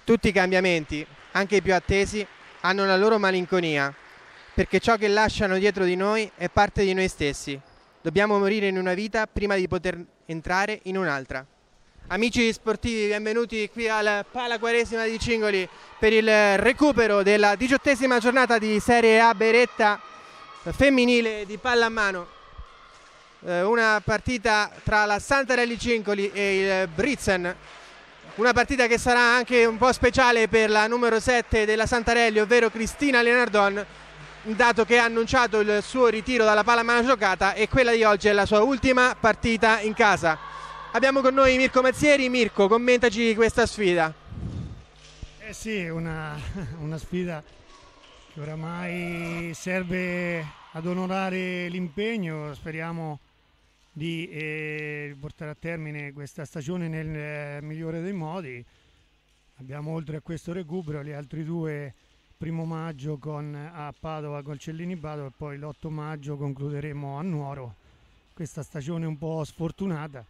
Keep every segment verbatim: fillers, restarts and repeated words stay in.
Tutti i cambiamenti, anche i più attesi, hanno la loro malinconia, perché ciò che lasciano dietro di noi è parte di noi stessi. Dobbiamo morire in una vita prima di poter entrare in un'altra. Amici sportivi, benvenuti qui al Pala Quaresima di Cingoli per il recupero della diciottesima giornata di Serie A Beretta femminile di pallamano. Eh, una partita tra la Santarelli Cingoli e il Britzen. Una partita che sarà anche un po' speciale per la numero sette della Santarelli, ovvero Cristina Lenardon, dato che ha annunciato il suo ritiro dalla pallamano giocata e quella di oggi è la sua ultima partita in casa. Abbiamo con noi Mirko Mazzieri. Mirko, commentaci questa sfida. Eh sì, una, una sfida che oramai serve ad onorare l'impegno. Speriamo di eh, portare a termine questa stagione nel eh, migliore dei modi. Abbiamo, oltre a questo recupero, gli altri due, primo maggio con, a Padova con Cellini Padova, e poi l'otto maggio concluderemo a Nuoro questa stagione un po' sfortunata.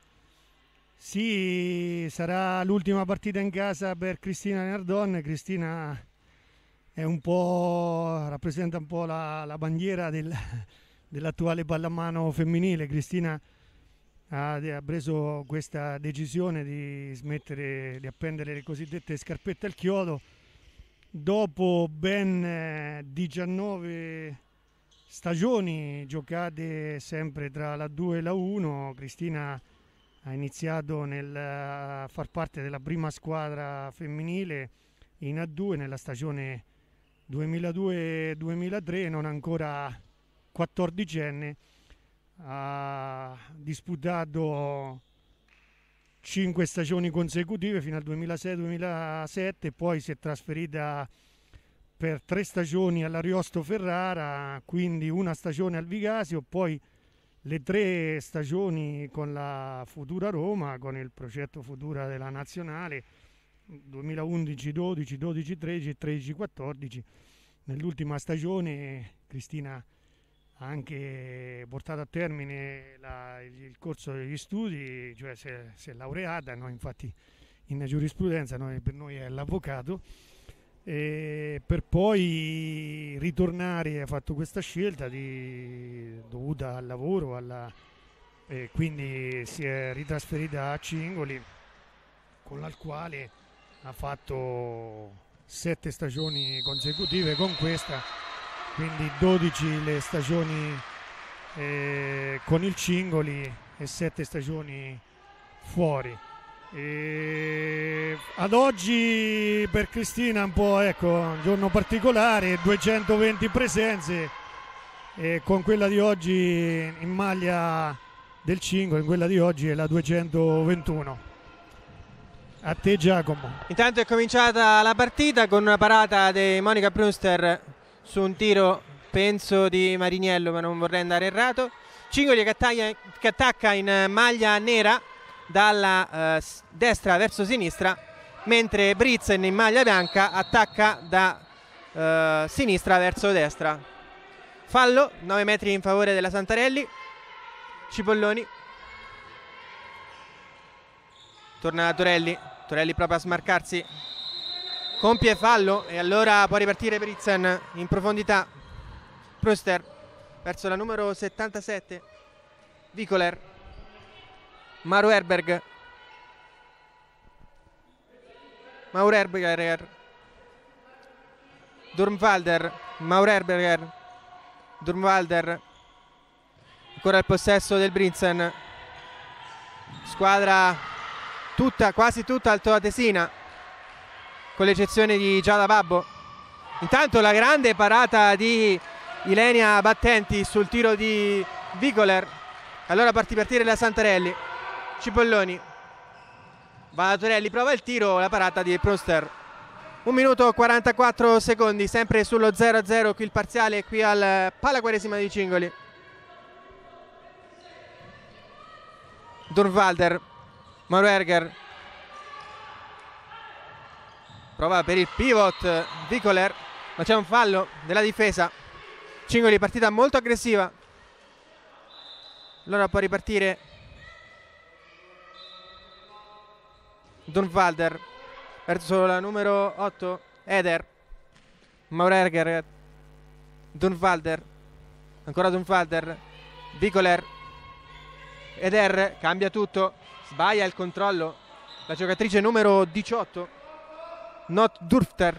Sì, sarà l'ultima partita in casa per Cristina Nardon. Cristina è un po', rappresenta un po' la, la bandiera del, dell'attuale pallamano femminile. Cristina ha, ha preso questa decisione di smettere di appendere le cosiddette scarpette al chiodo. Dopo ben diciannove stagioni giocate sempre tra la due e la uno, Cristina ha iniziato nel a far parte della prima squadra femminile in A due nella stagione duemiladue duemilatré, non ancora quattordicenne. Ha disputato cinque stagioni consecutive fino al duemilasei duemilasette, poi si è trasferita per tre stagioni all'Ariosto Ferrara, quindi una stagione al Vigasio, poi le tre stagioni con la Futura Roma, con il progetto Futura della Nazionale, duemilaundici dodici, dodici tredici e tredici quattordici. Nell'ultima stagione Cristina ha anche portato a termine la, il corso degli studi, cioè si è, si è laureata, noi infatti in giurisprudenza, noi, per noi è l'avvocato, e per poi ritornare. Ha fatto questa scelta di, dovuta al lavoro, alla, e quindi si è ritrasferita a Cingoli, con la quale ha fatto sette stagioni consecutive con questa, quindi dodici le stagioni eh, con il Cingoli e sette stagioni fuori. E ad oggi per Cristina un po', ecco, un giorno particolare, duecentoventi presenze, e con quella di oggi in maglia del Cingoli, in quella di oggi è la duecentoventuno. A te Giacomo. Intanto è cominciata la partita con una parata di Monica Brunster su un tiro, penso di Mariniello, ma non vorrei andare errato. Cingoli che, attaglia, che attacca in maglia nera dalla eh, destra verso sinistra, mentre Britzen in maglia bianca attacca da eh, sinistra verso destra. Fallo, nove metri in favore della Santarelli. Cipolloni, torna da Torelli, Torelli proprio a smarcarsi, compie fallo e allora può ripartire Britzen in profondità. Pruster verso la numero settantasette, Vicoler, Mauro Herberg, Mauro Herberger, Durmwalder, Mauro Herberger, Durmwalder, ancora il possesso del Britzen, squadra tutta, quasi tutta altoatesina, con l'eccezione di Giada Babbo. Intanto la grande parata di Ilenia Battenti sul tiro di Vicoler, allora parti partire la Santarelli. Cipolloni va da Torelli, prova il tiro, la parata di Pruster. Un minuto e quarantaquattro secondi, sempre sullo zero a zero qui il parziale, qui al Pala Quaresima di Cingoli. Durmwalder, Mauro Herger, prova per il pivot Vicoler, ma c'è un fallo della difesa. Cingoli, partita molto aggressiva, allora può ripartire Durmwalder, verso la numero otto, Eder, Maurerger, Dunvalder, ancora Dunvalder, Vicoler, Eder cambia tutto, sbaglia il controllo, la giocatrice numero diciotto, Not Durfter,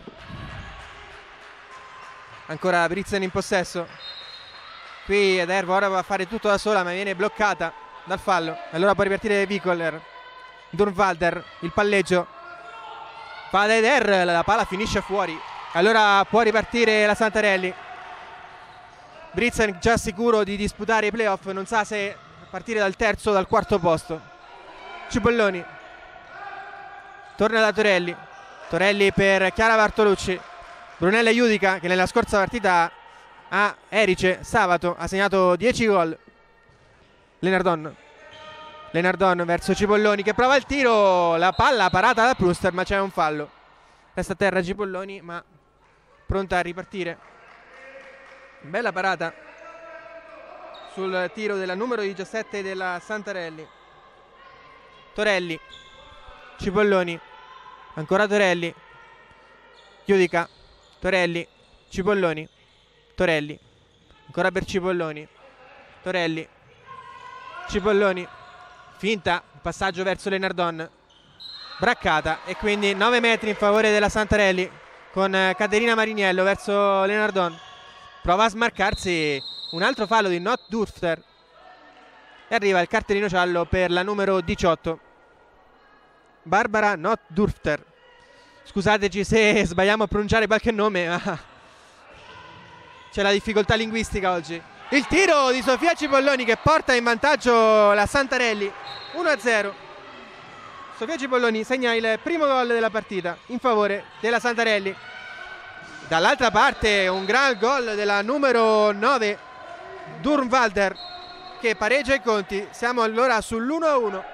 ancora Britzen in possesso, qui Eder ora va a fare tutto da sola ma viene bloccata dal fallo, allora può ripartire Vicoler, Dunvalder, il palleggio, va da Eder, la palla finisce fuori, allora può ripartire la Santarelli. Britzen già sicuro di disputare i playoff, non sa se partire dal terzo o dal quarto posto. Cipolloni torna da Torelli, Torelli per Chiara Bartolucci, Brunella Judica che nella scorsa partita a Erice Sabato ha segnato dieci gol. Lenardon, Lenardon verso Cipolloni che prova il tiro, la palla parata da Pruster ma c'è un fallo, resta a terra Cipolloni ma pronta a ripartire. Bella parata sul tiro della numero diciassette della Santarelli. Torelli, Cipolloni, ancora Torelli, Judica, Torelli, Cipolloni, Torelli, ancora per Cipolloni, Torelli, Cipolloni, finta, passaggio verso Lenardon, braccata e quindi nove metri in favore della Santarelli con Caterina Mariniello verso Lenardon, prova a smarcarsi, un altro fallo di Not Durfter e arriva il cartellino giallo per la numero diciotto, Barbara Not Durfter. Scusateci se sbagliamo a pronunciare qualche nome, ma c'è la difficoltà linguistica oggi. Il tiro di Sofia Cipolloni che porta in vantaggio la Santarelli, uno a zero. Sofia Cipolloni segna il primo gol della partita in favore della Santarelli. Dall'altra parte un gran gol della numero nove Durnwalder che pareggia i conti. Siamo allora sull'uno a uno.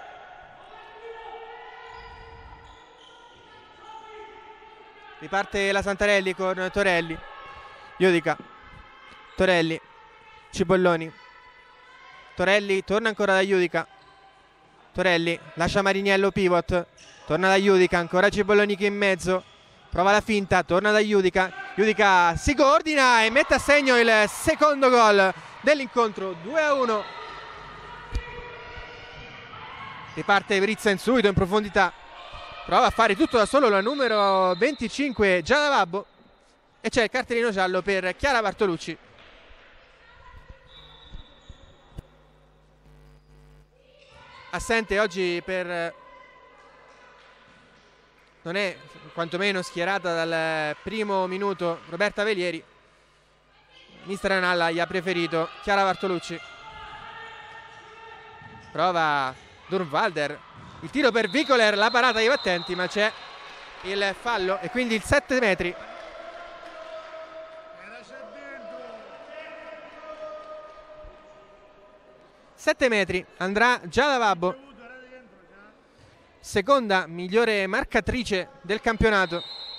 Riparte la Santarelli con Torelli, Judica, Torelli, Cipolloni, Torelli torna ancora da Judica, Torelli lascia Mariniello pivot, torna da Judica, ancora Cipolloni che in mezzo, prova la finta, torna da Judica, Judica si coordina e mette a segno il secondo gol dell'incontro, due a uno. Riparte Britzen subito in profondità, prova a fare tutto da solo la numero venticinque Giada Babbo e c'è il cartellino giallo per Chiara Bartolucci. Assente oggi per, non è quantomeno schierata dal primo minuto, Roberta Velieri. Mister Analla gli ha preferito Chiara Bartolucci. Prova Durnwalder, il tiro per Vicoler, la parata dei battenti ma c'è il fallo e quindi il sette metri. sette metri andrà Giada Babbo, seconda migliore marcatrice del campionato.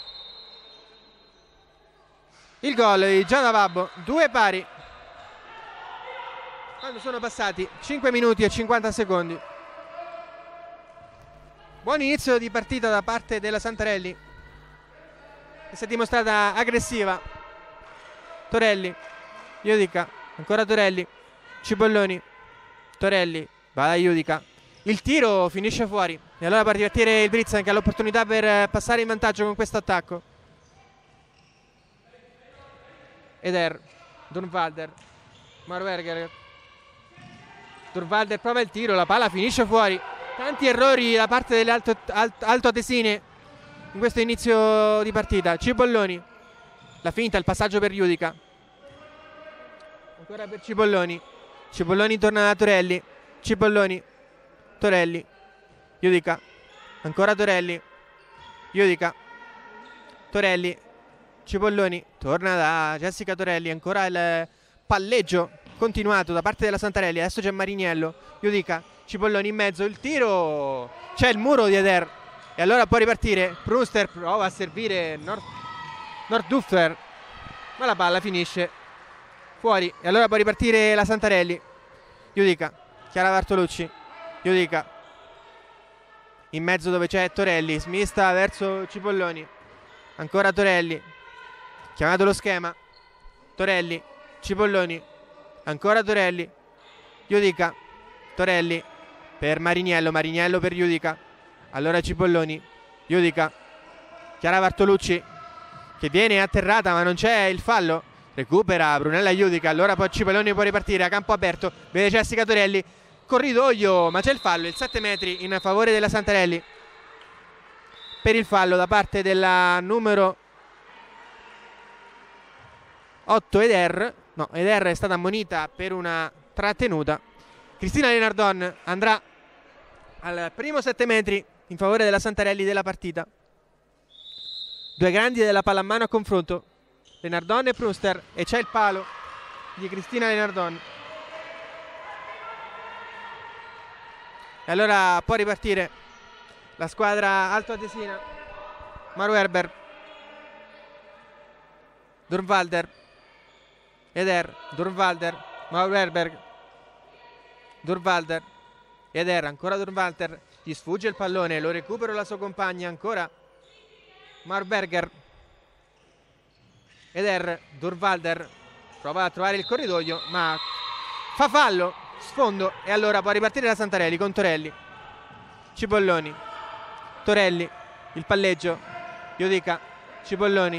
Il gol di Giada Babbo, due pari quando sono passati cinque minuti e cinquanta secondi. Buon inizio di partita da parte della Santarelli che si è dimostrata aggressiva. Torelli, Judica, ancora Torelli, Cipolloni, Torelli, va da Judica, il tiro finisce fuori e allora può ripartire il Britzen che ha l'opportunità per passare in vantaggio con questo attacco. Eder, Durnwalder, Marwerger, Durnwalder prova il tiro, la palla finisce fuori. Tanti errori da parte delle alto, alt, altoatesine in questo inizio di partita. Cipolloni, la finta, il passaggio per Judica, ancora per Cipolloni, Cipolloni torna da Torelli, Cipolloni, Torelli, Judica, ancora Torelli, Judica, Torelli, Cipolloni, torna da Jessica Torelli, ancora il palleggio continuato da parte della Santarelli, adesso c'è Mariniello, Judica, Cipolloni in mezzo, il tiro, c'è il muro di Eder e allora può ripartire. Pruster prova a servire Nord, Norduffer ma la palla finisce fuori e allora può ripartire la Santarelli. Judica, Chiara Bartolucci, Judica, in mezzo dove c'è Torelli, smista verso Cipolloni, ancora Torelli, chiamato lo schema, Torelli, Cipolloni, ancora Torelli, Judica, Torelli per Mariniello, Mariniello per Judica, allora Cipolloni, Judica, Chiara Bartolucci che viene atterrata ma non c'è il fallo, recupera Brunella Judica, allora poi Cipolloni può ripartire a campo aperto, vede Jessica Torelli, corridoio ma c'è il fallo, il sette metri in favore della Santarelli, per il fallo da parte della numero otto Eder, no, Eder è stata ammonita per una trattenuta. Cristina Lenardon andrà al primo sette metri in favore della Santarelli della partita. Due grandi della pallamano a confronto, Lenardon e Pruster, e c'è il palo di Cristina Lenardon. E allora può ripartire la squadra altoatesina. Maru Herber, Durnwalder, Eder, Durnwalder, Maru Herber, Durnwalder, Eder, ancora Durnwalder, gli sfugge il pallone, lo recupera la sua compagna, ancora Marberger, Eder, Durnwalder prova a trovare il corridoio ma fa fallo, sfondo, e allora può ripartire la Santarelli con Torelli, Cipolloni, Torelli, il palleggio, Judica, Cipolloni,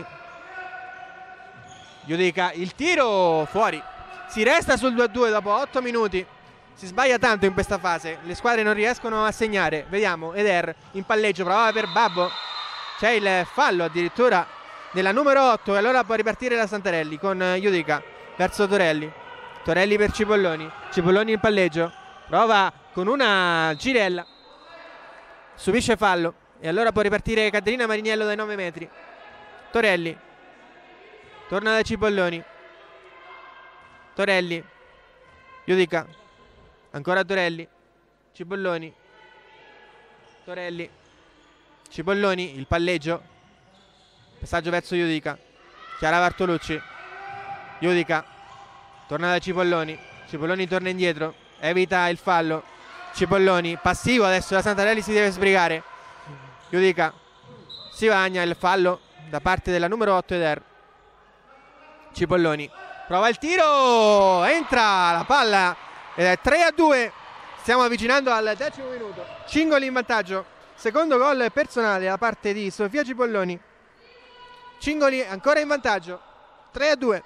Judica, il tiro fuori, si resta sul due a due dopo otto minuti. Si sbaglia tanto in questa fase, le squadre non riescono a segnare. Vediamo Eder in palleggio, provava per Babbo, c'è il fallo addirittura della numero otto e allora può ripartire la Santarelli con Judica verso Torelli, Torelli per Cipolloni, Cipolloni in palleggio, prova con una girella, subisce fallo e allora può ripartire Caterina Mariniello dai nove metri. Torelli torna da Cipolloni, Torelli, Judica, ancora Torelli, Cipolloni, Torelli, Cipolloni, il palleggio, passaggio verso Judica, Chiara Bartolucci, Judica, torna da Cipolloni, Cipolloni torna indietro, evita il fallo, Cipolloni, passivo adesso la Santarelli si deve sbrigare, Judica, si bagna il fallo da parte della numero otto Eder, Cipolloni, prova il tiro, entra la palla ed è tre a due, stiamo avvicinando al decimo minuto, Cingoli in vantaggio, secondo gol personale da parte di Sofia Cipolloni, Cingoli ancora in vantaggio, tre a due.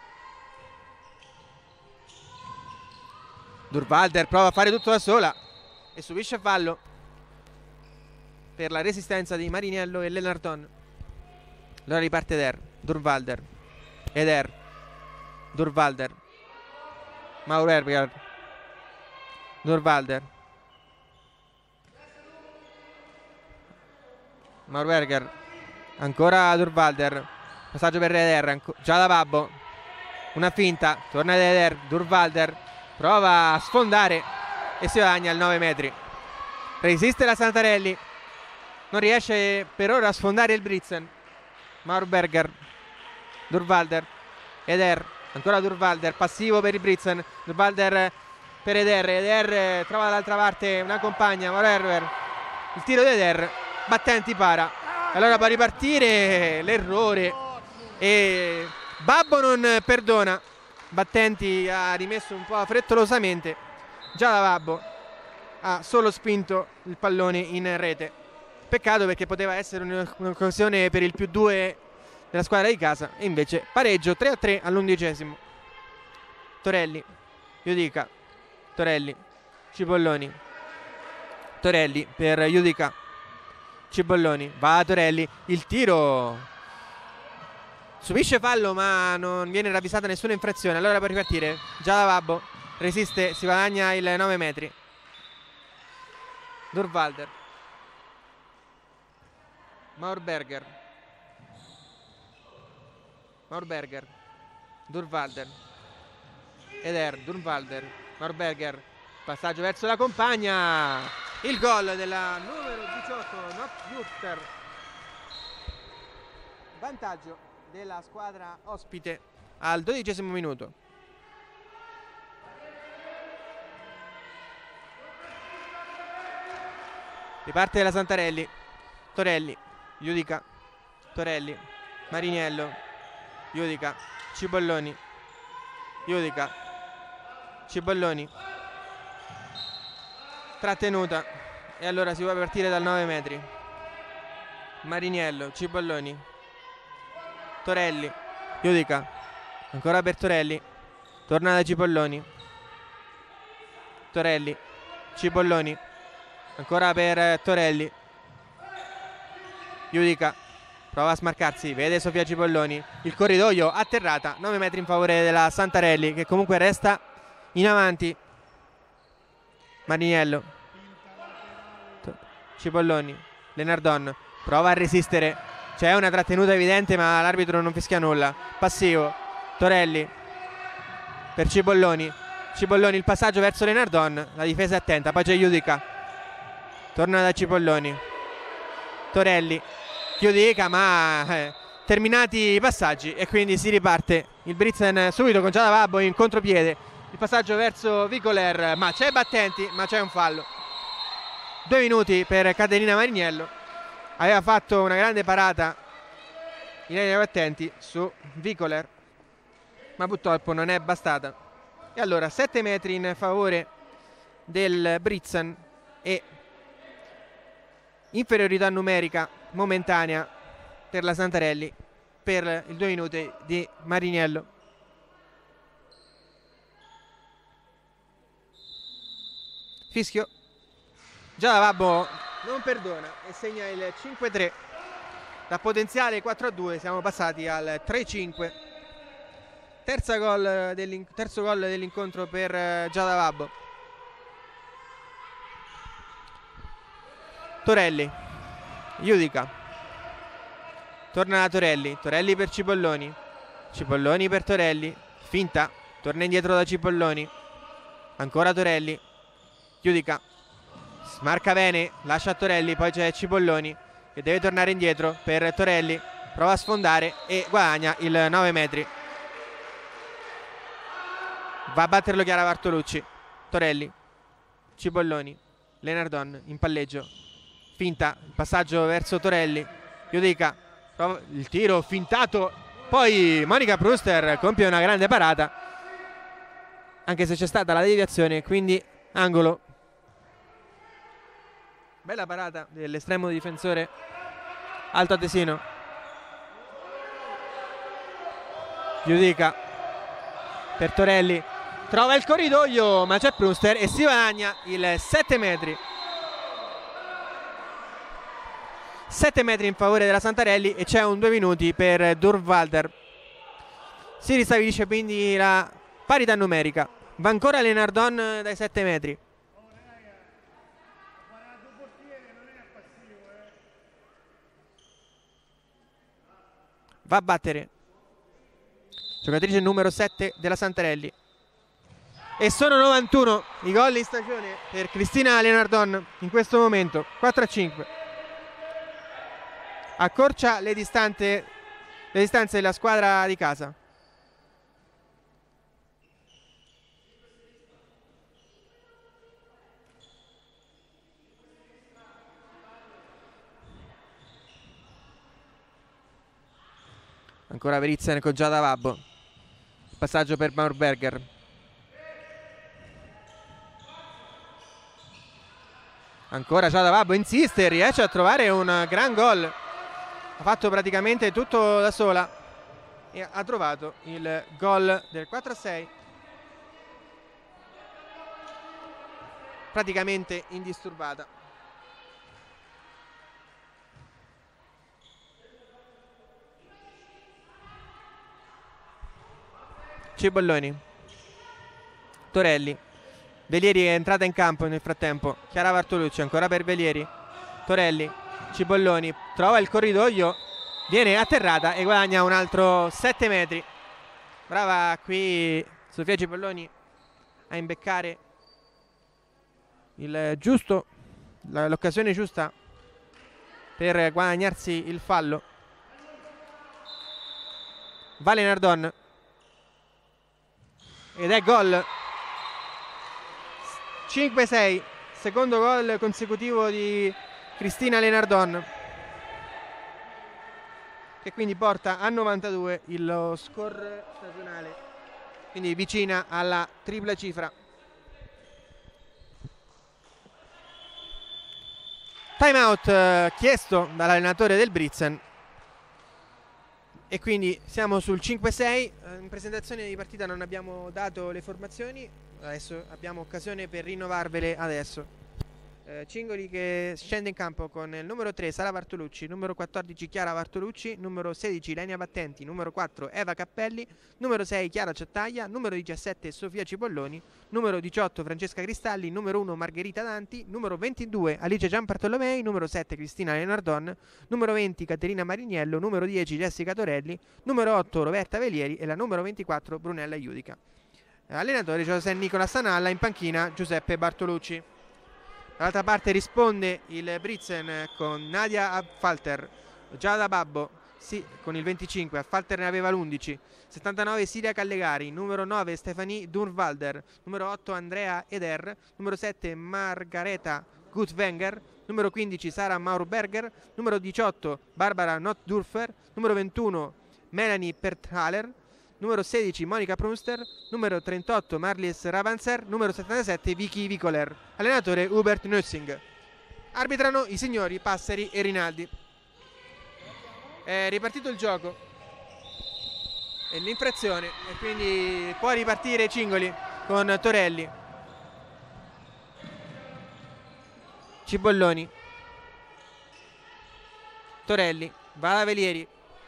Durnwalder prova a fare tutto da sola e subisce fallo per la resistenza di Mariniello e Lenardon. Allora riparte Eder, Durnwalder, Eder, Durnwalder, Mauro Herber, Durnwalder, Mauro Herber, ancora Durnwalder, passaggio per Eder, già da Babbo, una finta, torna da Eder, Durnwalder prova a sfondare e si guadagna al nove metri, resiste la Santarelli, non riesce per ora a sfondare il Britzen. Mauro Berger, Durnwalder, Eder, ancora Durnwalder, passivo per il Britzen, Durnwalder per Eder, Eder trova dall'altra parte una compagna, Mauro Herber, il tiro di Eder, Battenti para, allora può ripartire l'errore e Babbo non perdona, Battenti ha rimesso un po' frettolosamente, già da Babbo ha solo spinto il pallone in rete, peccato perché poteva essere un'occasione per il più due della squadra di casa e invece pareggio tre a tre all'undicesimo. Torelli, Judica, Torelli, Cipolloni, Torelli per Judica, Cipolloni, va a Torelli, il tiro, subisce fallo ma non viene ravvisata nessuna infrazione, allora può ripartire, già da Babbo, resiste, si guadagna il nove metri. Durnwalder, Maurberger, Maurberger, Durnwalder, Eder, Durnwalder, Maurberger, passaggio verso la compagna, il gol della numero diciotto Notjuster, vantaggio della squadra ospite al dodicesimo minuto. Riparte della Santarelli. Torelli, Judica, Torelli, Mariniello, Judica, Cipolloni, Judica, Cipolloni, trattenuta, e allora si può partire dal nove metri. Mariniello, Cipolloni, Torelli, Judica, ancora per Torelli, torna da Cipolloni, Torelli, Cipolloni, ancora per Torelli, Judica prova a smarcarsi, vede Sofia Cipolloni, il corridoio, atterrata, nove metri in favore della Santarelli, che comunque resta in avanti. Mariniello, Cipolloni, Lenardon prova a resistere, c'è una trattenuta evidente ma l'arbitro non fischia nulla. Passivo, Torelli per Cipolloni, Cipolloni, il passaggio verso Lenardon, la difesa è attenta, poi c'è Judica, torna da Cipolloni, Torelli, Judica, ma eh, terminati i passaggi e quindi si riparte il Britzen subito con Giada Babbo in contropiede, il passaggio verso Vicoler, ma c'è Battenti, ma c'è un fallo. Due minuti per Caterina Mariniello, aveva fatto una grande parata Ilaria Battenti su Vicoler, ma purtroppo non è bastata. E allora sette metri in favore del Britzen e inferiorità numerica momentanea per la Santarelli per il due minuti di Mariniello. Fischio, Giada Babbo non perdona e segna il cinque tre. Da potenziale quattro a due siamo passati al tre cinque. Terza gol dell'in- terzo gol dell'incontro per Giada Babbo. Torelli, Judica, torna da Torelli, Torelli per Cipolloni, Cipolloni per Torelli, finta, torna indietro da Cipolloni, ancora Torelli, Judica, smarca bene, lascia a Torelli, poi c'è Cipolloni che deve tornare indietro per Torelli, prova a sfondare e guadagna il nove metri. Va a batterlo Chiara Bartolucci. Torelli, Cipolloni, Lenardon in palleggio, finta, il passaggio verso Torelli, Judica, prova il tiro fintato, poi Monica Pruster compie una grande parata anche se c'è stata la deviazione, quindi angolo. Bella parata dell'estremo difensore altoatesino. Judica per Torelli, trova il corridoio ma c'è Pruster e si guadagna il sette metri. sette metri in favore della Santarelli e c'è un due minuti per Durvalder. Si ristabilisce quindi la parità numerica. Va ancora Lenardon dai sette metri. Va a battere giocatrice numero sette della Santarelli. E sono novantuno i gol in stagione per Cristina Lenardon in questo momento. quattro a cinque. Accorcia le distanze, le distanze della squadra di casa. Ancora Veritzen con Giada Babbo. Passaggio per Maurberger. Ancora Giada Babbo insiste, riesce a trovare un gran gol. Ha fatto praticamente tutto da sola e ha trovato il gol del quattro a sei. Praticamente indisturbata. Cipolloni, Torelli, Velieri è entrata in campo nel frattempo. Chiara Bartolucci ancora per Velieri, Torelli, Cipolloni trova il corridoio, viene atterrata e guadagna un altro sette metri. Brava qui Sofia Cipolloni a imbeccare il giusto, l'occasione giusta per guadagnarsi il fallo. Vale Nardon ed è gol. Cinque sei, secondo gol consecutivo di Cristina Lenardon, che quindi porta a novantadue il score stagionale, quindi vicina alla tripla cifra. Time out eh, chiesto dall'allenatore del Brixen, e quindi siamo sul cinque sei. In presentazione di partita non abbiamo dato le formazioni, adesso abbiamo occasione per rinnovarvele adesso. eh, Cingoli che scende in campo con il numero tre Sara Bartolucci, numero quattordici Chiara Bartolucci, numero sedici Lenia Battenti, numero quattro Eva Cappelli, numero sei Chiara Ciattaglia, numero diciassette Sofia Cipolloni, numero diciotto Francesca Cristalli, numero uno Margherita Danti, numero ventidue Alice Gianbartolomei, numero sette Cristina Lenardon, numero venti Caterina Mariniello, numero dieci Jessica Torelli, numero otto Roberta Velieri e la numero ventiquattro Brunella Iudica. Allenatore José Nicola Sanalla, in panchina Giuseppe Bartolucci. Dall'altra parte risponde il Brixen con Nadia Affalter, Giada Babbo sì, con il venticinque, Affalter ne aveva l'undici, settantanove Siria Callegari, numero nove Stefanie Durnwalder, numero otto Andrea Eder, numero sette Margareta Gutwenger, numero quindici Sara Maurberger, numero diciotto Barbara Notdurfer, numero ventuno Melanie Perthaler, numero sedici Monica Prunster, numero trentotto Marlies Ravanzer, numero settantasette Vicky Vicoler. Allenatore Hubert Nössing. Arbitrano i signori Passeri e Rinaldi. È ripartito il gioco e l'infrazione, e quindi può ripartire Cingoli con Torelli, Cipolloni, Torelli, va Velieri,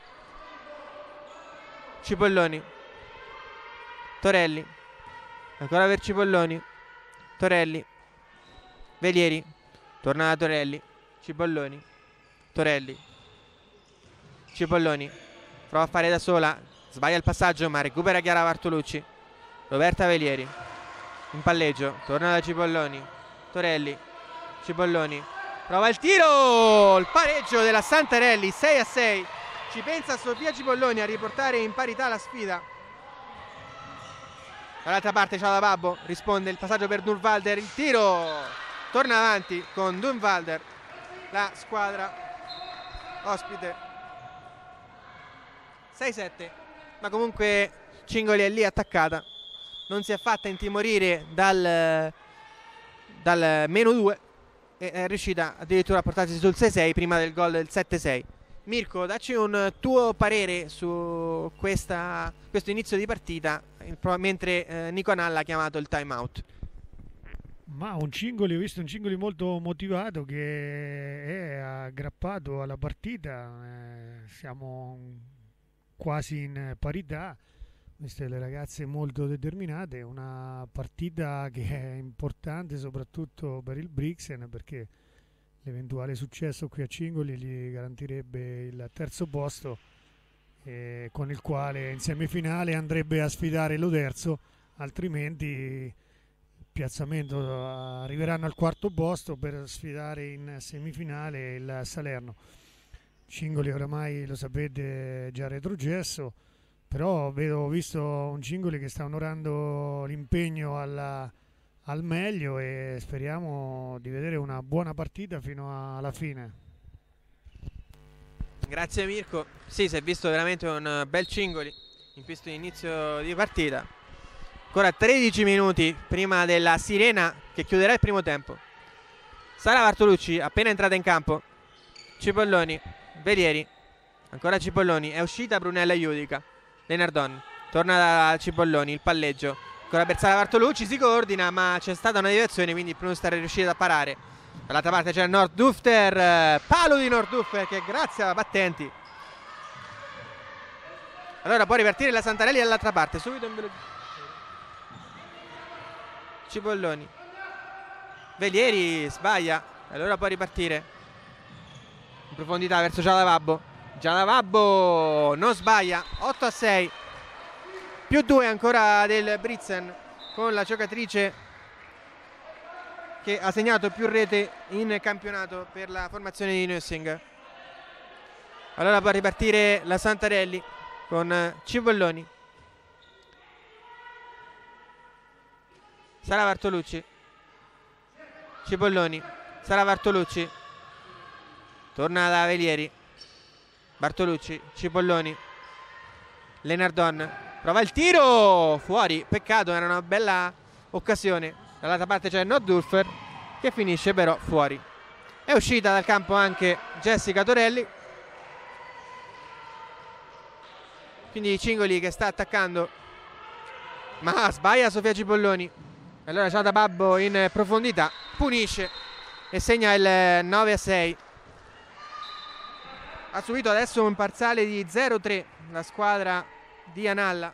Cipolloni, Torelli, ancora per Cipolloni, Torelli, Velieri, torna da Torelli, Cipolloni, Torelli, Cipolloni, prova a fare da sola, sbaglia il passaggio ma recupera Chiara Bartolucci, Roberta Velieri, in palleggio, torna da Cipolloni, Torelli, Cipolloni, prova il tiro, il pareggio della Santarelli, sei a sei. Ci pensa Sofia Cipolloni a riportare in parità la sfida. Dall'altra parte Ciao da Babbo, risponde il passaggio per Durnwalder, il tiro, torna avanti con Durnwalder, la squadra ospite. sei sette, ma comunque Cingoli è lì attaccata, non si è fatta intimorire dal, dal meno due e è riuscita addirittura a portarsi sul sei sei prima del gol del sette sei. Mirko, dacci un tuo parere su questa, questo inizio di partita mentre eh, Nico Nalla ha chiamato il time out. Ma un Cingoli, ho visto un Cingoli molto motivato che è aggrappato alla partita, eh, siamo quasi in parità, queste le ragazze molto determinate, una partita che è importante soprattutto per il Brixen perché l'eventuale successo qui a Cingoli gli garantirebbe il terzo posto, eh, con il quale in semifinale andrebbe a sfidare l'Oderzo, altrimenti il piazzamento arriveranno al quarto posto per sfidare in semifinale il Salerno. Cingoli oramai lo sapete già retrocesso, però vedo, ho visto un Cingoli che sta onorando l'impegno alla al meglio e speriamo di vedere una buona partita fino alla fine. Grazie Mirko. Sì, si è visto veramente un bel Cingoli in questo inizio di partita. Ancora tredici minuti prima della sirena che chiuderà il primo tempo. Sara Bartolucci appena entrata in campo, Cipolloni, Velieri, ancora Cipolloni, è uscita Brunella Iudica, Lenardon, torna da Cipolloni, il palleggio, ancora per Sara Bartolucci, si coordina ma c'è stata una deviazione, quindi Prunster è riuscita a parare. Dall'altra parte c'è Nordufter, palo di Nordufter che grazie a Battenti. Allora può ripartire la Santarelli dall'altra parte, subito in veloce. Cipolloni, Velieri sbaglia, allora può ripartire in profondità verso Giadavabbo. Giadavabbo non sbaglia, otto a sei, più due ancora del Brixen con la giocatrice che ha segnato più rete in campionato per la formazione di Nössing. Allora può ripartire la Santarelli con Cipolloni, Sara Bartolucci, Cipolloni, Sara Bartolucci, torna da Velieri, Bartolucci, Cipolloni, Lenardon prova il tiro, fuori, peccato, era una bella occasione. Dall'altra parte c'è Notdurfer che finisce però fuori. È uscita dal campo anche Jessica Torelli, quindi Cingoli che sta attaccando, ma sbaglia Sofia Cipolloni. Allora Giada Babbo in profondità punisce e segna il nove a sei. Ha subito adesso un parziale di zero tre la squadra di Analla,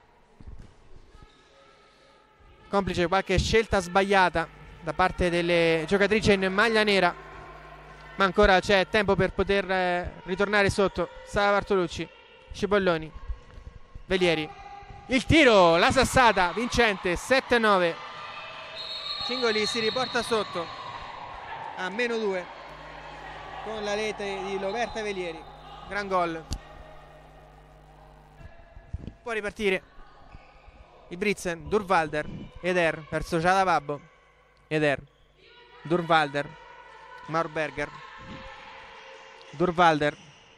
complice qualche scelta sbagliata da parte delle giocatrici in maglia nera, ma ancora c'è tempo per poter ritornare sotto. Sara Bartolucci, Cipolloni, Velieri, il tiro, la sassata vincente, sette a nove. Cingoli si riporta sotto a meno due con la rete di Roberta Velieri. Gran gol. Può ripartire il Brixen, Durvalder, Eder verso Giada Babbo, Eder, Durvalder, Maurberger, Durvalder,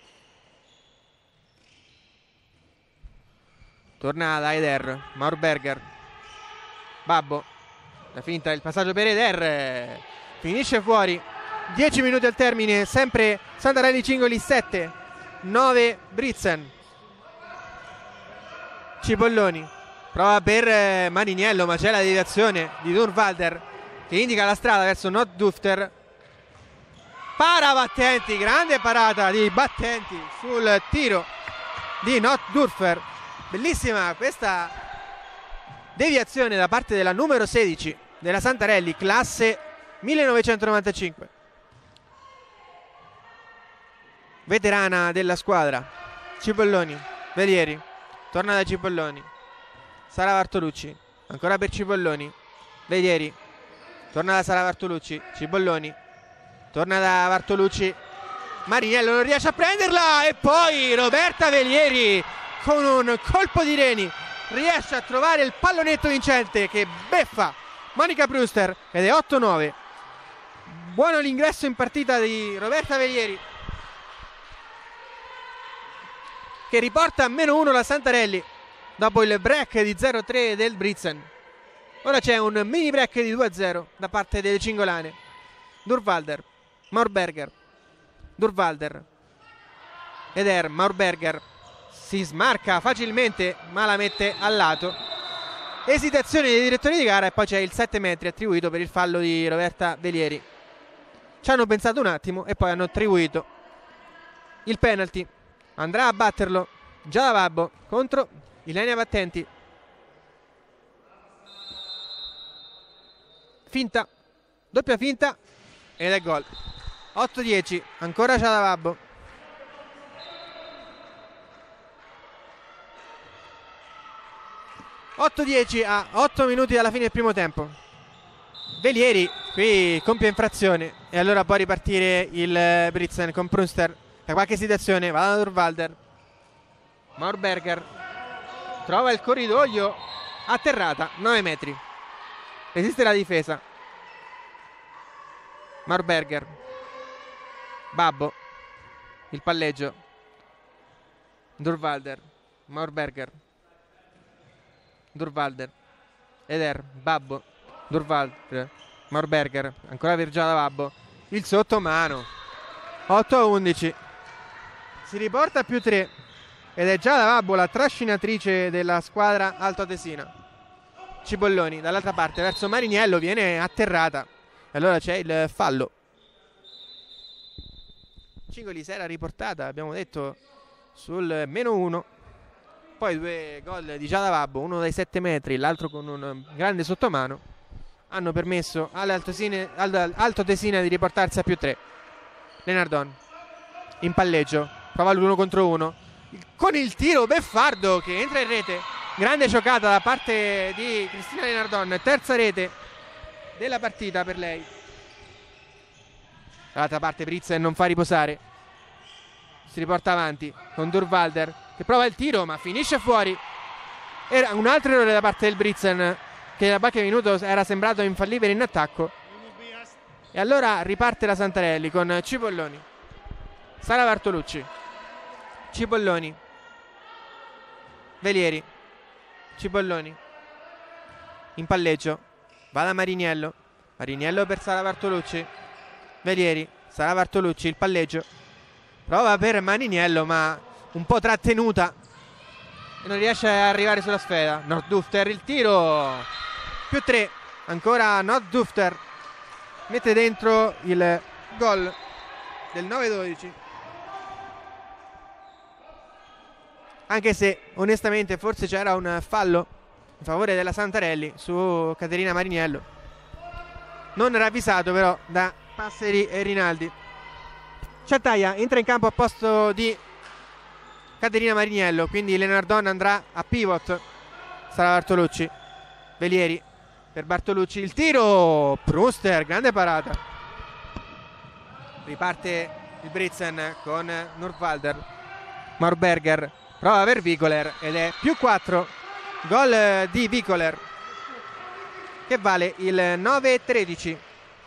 torna da Eder, Maurberger, Babbo, la finta, il passaggio per Eder, finisce fuori. dieci minuti al termine, sempre Santarelli Cingoli sette, nove Brixen. Cipolloni prova per Mariniello, ma c'è la deviazione di Durvalder che indica la strada verso Notdurfer. Para Battenti, grande parata di Battenti sul tiro di Notdurfer. Bellissima questa deviazione da parte della numero sedici della Santarelli, classe millenovecentonovantacinque, veterana della squadra. Cipolloni, Velieri, torna da Cipolloni, Sara Bartolucci, ancora per Cipolloni, Velieri, torna da Sara Bartolucci, Cipolloni, torna da Bartolucci, Mariniello non riesce a prenderla e poi Roberta Velieri con un colpo di reni riesce a trovare il pallonetto vincente che beffa Monica Brewster ed è otto a nove. Buono l'ingresso in partita di Roberta Velieri che riporta a meno uno la Santarelli dopo il break di zero a tre del Brixen. Ora c'è un mini break di due a zero da parte delle cingolane. Durvalder, Maurberger, Durvalder, Eder, Maurberger si smarca facilmente ma la mette al lato. Esitazione dei direttori di gara e poi c'è il sette metri attribuito per il fallo di Roberta Velieri. Ci hanno pensato un attimo e poi hanno attribuito il penalty. Andrà a batterlo Giada Babbo contro Ilenia Battenti. Finta, doppia finta ed è gol. otto a dieci, ancora Giada Babbo. otto a dieci a otto minuti dalla fine del primo tempo. Velieri qui compie infrazione e allora può ripartire il Brixen con Prunster. Da qualche situazione va da Durvalder, Maurberger trova il corridoio, atterrata, nove metri, resiste la difesa. Maurberger, Babbo, il palleggio, Durvalder, Maurberger, Durvalder, Eder, Babbo, Durvalder, Maurberger, ancora per Giada Babbo, il sottomano. Otto a undici, si riporta a più tre ed è Giada Babbo la trascinatrice della squadra altoatesina. Cipolloni dall'altra parte verso Mariniello, viene atterrata e allora c'è il fallo. Cingoli si era riportata, abbiamo detto, sul meno uno, poi due gol di Giada Babbo, uno dai sette metri, l'altro con un grande sottomano, hanno permesso alle altoatesine di riportarsi a più tre. Lenardon in palleggio, prova l'uno contro uno con il tiro beffardo che entra in rete. Grande giocata da parte di Cristina Lenardon, terza rete della partita per lei. Dall'altra parte Brixen non fa riposare, si riporta avanti con Durvalder che prova il tiro ma finisce fuori. Era un altro errore da parte del Brixen che da qualche minuto era sembrato infallibile in attacco. E allora riparte la Santarelli con Cipolloni, Sara Bartolucci, Cipolloni, Velieri, Cipolloni, in palleggio, va da Mariniello, Mariniello per Sara Bartolucci, Velieri, Sara Bartolucci, il palleggio, prova per Mariniello ma un po' trattenuta e non riesce ad arrivare sulla sfera. Norddufter, il tiro, più tre, ancora Norddufter, mette dentro il gol del nove dodici, anche se onestamente forse c'era un fallo in favore della Santarelli su Caterina Mariniello, non ravvisato però da Passeri e Rinaldi. Ciattaia entra in campo a posto di Caterina Mariniello, quindi Lenardon andrà a pivot. Sara Bartolucci, Velieri per Bartolucci, il tiro, Prunster, grande parata. Riparte il Britzen con Nordwalder, Maurberger prova per Vicoler ed è più quattro, gol di Vicoler che vale il nove tredici.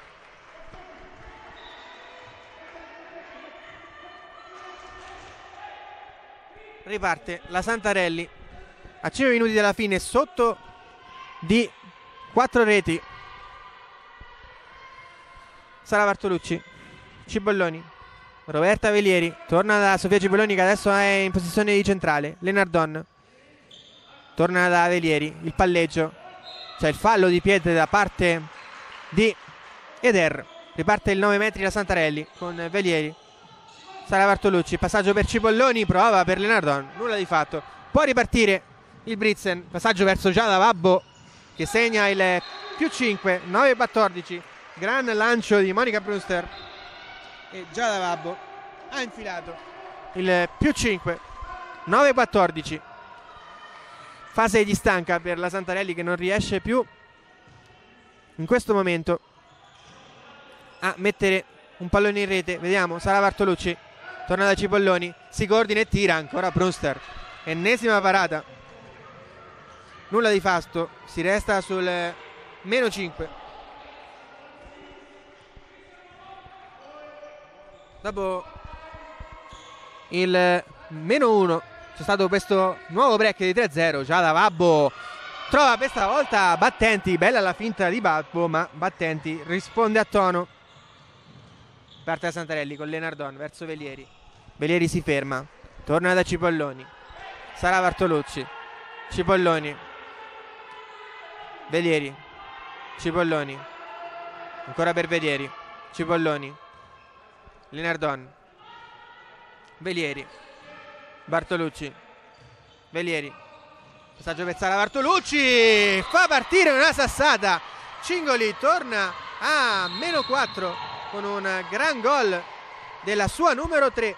Riparte la Santarelli a cinque minuti dalla fine, sotto di quattro reti. Sara Bartolucci, Cipolloni, Roberta Velieri, torna da Sofia Cipolloni che adesso è in posizione di centrale. Lenardon torna da Velieri, il palleggio, c'è il fallo di piede da parte di Eder. Riparte il nove metri la Santarelli con Velieri. Sara Bartolucci, passaggio per Cipolloni, prova per Lenardon, nulla di fatto. Può ripartire il Britzen, passaggio verso Giada Babbo che segna il più cinque, nove quattordici. Gran lancio di Monica Prunster e Giada Babbo ha infilato il più cinque, nove quattordici. Fase di stanca per la Santarelli che non riesce più in questo momento a mettere un pallone in rete. Vediamo Sara Bartolucci, torna da Cipolloni, si coordina e tira, ancora Prunster, ennesima parata, nulla di fatto, si resta sul meno cinque. Dopo il meno uno c'è stato questo nuovo break di tre a zero. Giada Babbo trova questa volta Battenti, bella la finta di Babbo ma Battenti risponde a tono. Parte da Santarelli con Lenardon verso Velieri, Velieri si ferma, torna da Cipolloni, Sara Bartolucci, Cipolloni, Velieri, Cipolloni, ancora per Velieri, Cipolloni, Lenardon, Velieri, Bartolucci, Velieri, passaggio per Sara Bartolucci, fa partire una sassata. Cingoli torna a meno quattro con un gran gol della sua numero tre.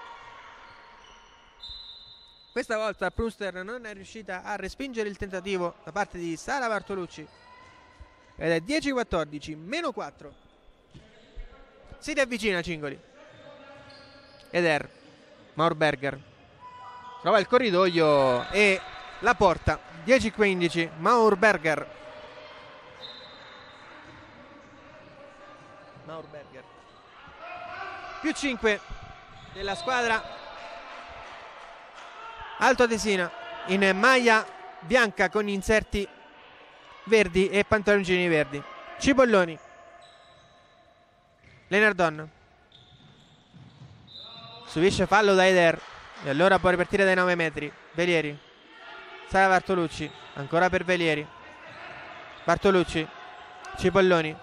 Questa volta Prunster non è riuscita a respingere il tentativo da parte di Sara Bartolucci ed è dieci quattordici, meno quattro. Si riavvicina Cingoli. Eder, Maurberger trova il corridoio e la porta. Dieci quindici, Maurberger. Maurberger più cinque della squadra altoatesina in maglia bianca con inserti verdi e pantaloncini verdi. Cipolloni, Lenardon subisce fallo da Eder e allora può ripartire dai nove metri. Velieri, Sara Bartolucci, ancora per Velieri, Bartolucci, Cipolloni,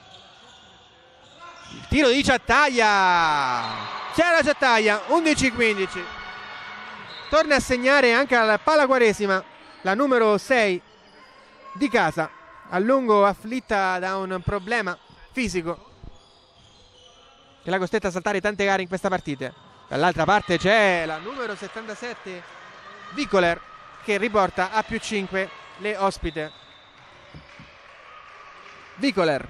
il tiro di Ciattaia, c'era Ciattaia. Undici quindici, torna a segnare anche alla Pala Quaresima la numero sei di casa, a lungo afflitta da un problema fisico che l'ha costretta a saltare tante gare in questa partita. Dall'altra parte c'è la numero settantasette Vicoler che riporta a più cinque le ospite. Vicoler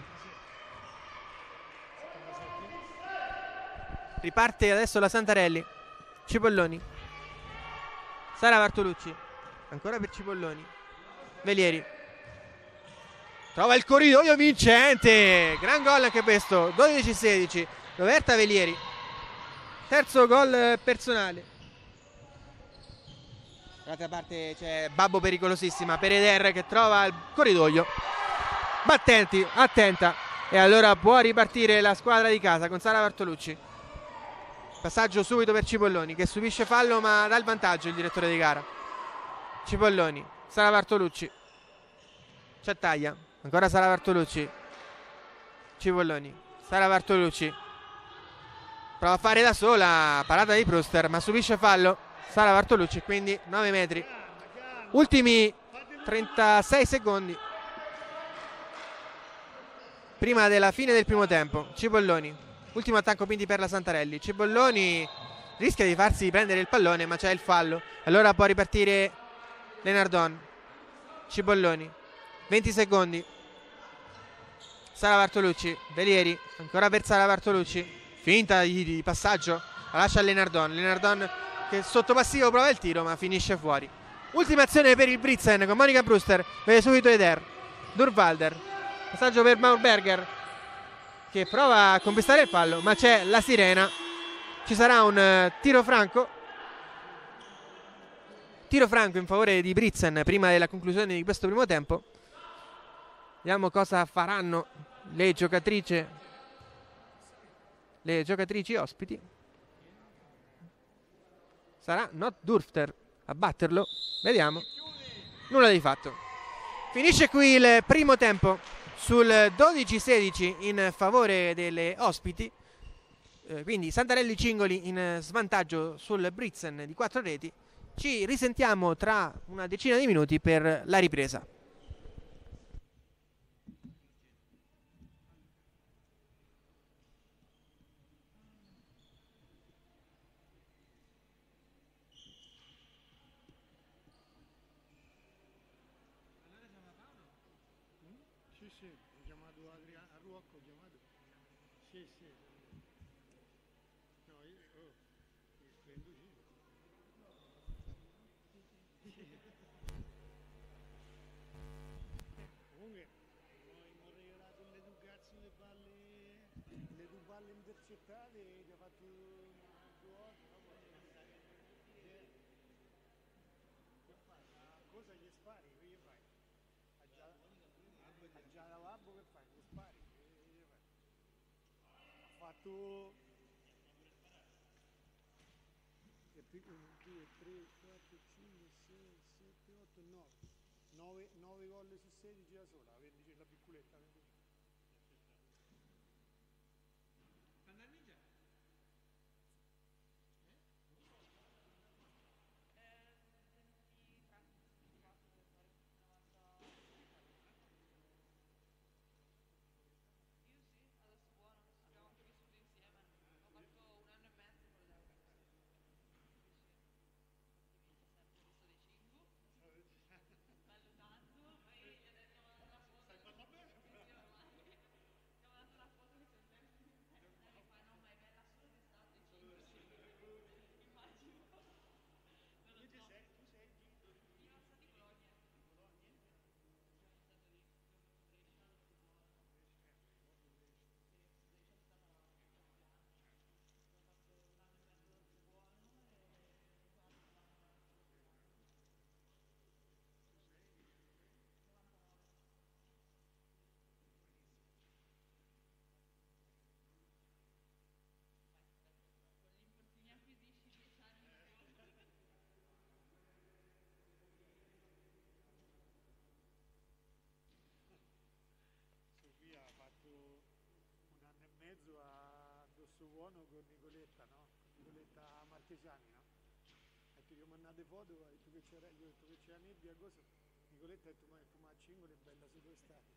riparte adesso la Santarelli. Cipolloni, Sara Bartolucci, ancora per Cipolloni, Velieri trova il corridoio vincente, gran gol anche questo. Dodici sedici, Roberta Velieri terzo gol personale. Dall'altra parte c'è Babbo pericolosissima per Eder che trova il corridoio. Ma attenti, attenta. E allora può ripartire la squadra di casa con Sara Bartolucci. Passaggio subito per Cipolloni che subisce fallo ma dà il vantaggio il direttore di gara. Cipolloni, Sara Bartolucci. C'è taglia. Ancora Sara Bartolucci. Cipolloni, Sara Bartolucci. Prova a fare da sola, parata di Pruster, ma subisce fallo Sara Bartolucci, quindi nove metri. Ultimi trentasei secondi prima della fine del primo tempo. Cipolloni, ultimo attacco quindi per la Santarelli. Cipolloni rischia di farsi prendere il pallone, ma c'è il fallo. Allora può ripartire Lenardon. Cipolloni, venti secondi. Sara Bartolucci, Velieri, ancora per Sara Bartolucci. Finta di, di passaggio, la lascia a Lenardon. Lenardon che sotto passivo prova il tiro ma finisce fuori. Ultima azione per il Brixen con Monica Pruster. Vede subito Eder. Durvalder. Passaggio per Maurberger che prova a conquistare il fallo, ma c'è la sirena. Ci sarà un uh, tiro franco. Tiro franco in favore di Brixen prima della conclusione di questo primo tempo. Vediamo cosa faranno le giocatrici le giocatrici ospiti. Sarà Not Durfter a batterlo, vediamo. Nulla di fatto. Finisce qui il primo tempo sul dodici sedici in favore delle ospiti, eh, quindi Santarelli Cingoli in svantaggio sul Brixen di quattro reti. Ci risentiamo tra una decina di minuti per la ripresa. Sì, ho chiamato Adriano, a Rocco, ho chiamato. Sì, sì. No, io, oh, prendo cinque. Comunque, mi ha regalato le due cazzo le palle, le due palle intercettate, che ha fatto due ore, cosa gli spari, che gli fai? Ha già, ha già la babbo che fai, gli spari, che gli fai? Ha fatto uno, due, tre, quattro, cinque, sei, sette, otto, nove. nove gol su sedici da sola, vedi la piccoletta. Un anno e mezzo a Dosso Buono con Nicoletta, no? Con Nicoletta Marchesani, no? E ti ho mandato foto, ho detto che c'era, io ho detto che c'era nebbia, cosa? Nicoletta ha detto ma, ma a Cingolo è bella solo estate.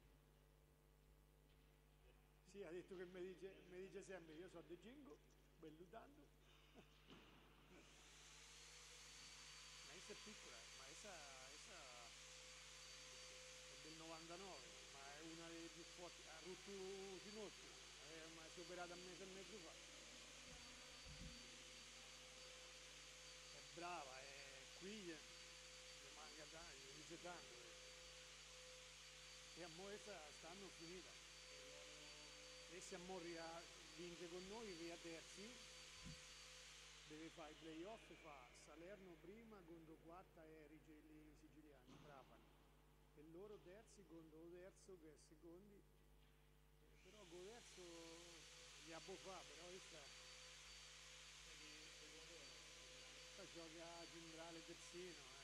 Sì, ha detto che mi dice, mi dice sempre, io so di Cingo, bello tanto. Ma essa è piccola, ma essa, essa è del novantanove. È una delle più forti, ha rotto il ginocchio, eh, ma si è operata un mese e mezzo fa. È brava, è qui, eh, le manca tanto, le dice tanto. Eh. E a Moria stanno finita. E se a Moria vince con noi, via terzi, deve fare i playoff, fa Salerno prima, Gondo quarta e Rigelli Siciliani, Trapani. E loro terzi, Gondo terzo che è secondi. Eh, però Goverso li ha buffati, però questa, questa gioca a Gingrale terzino. Eh.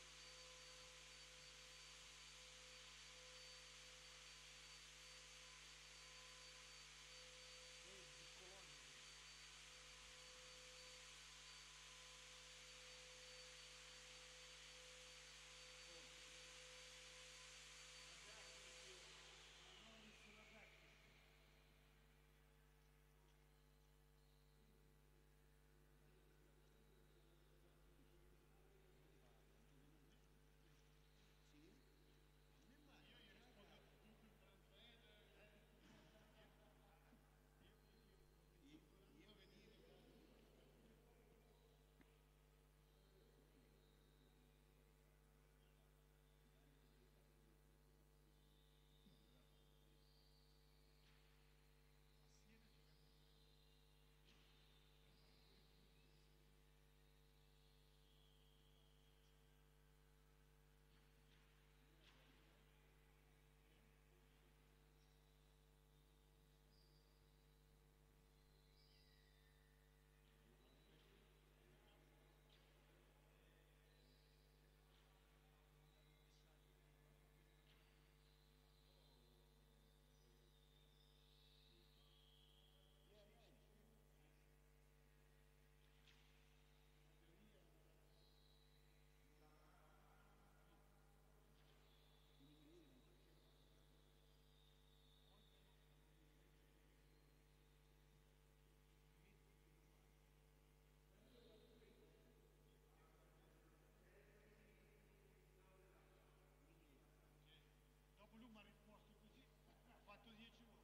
Dopo lui mi ha risposto così, ha fatto dieci volte.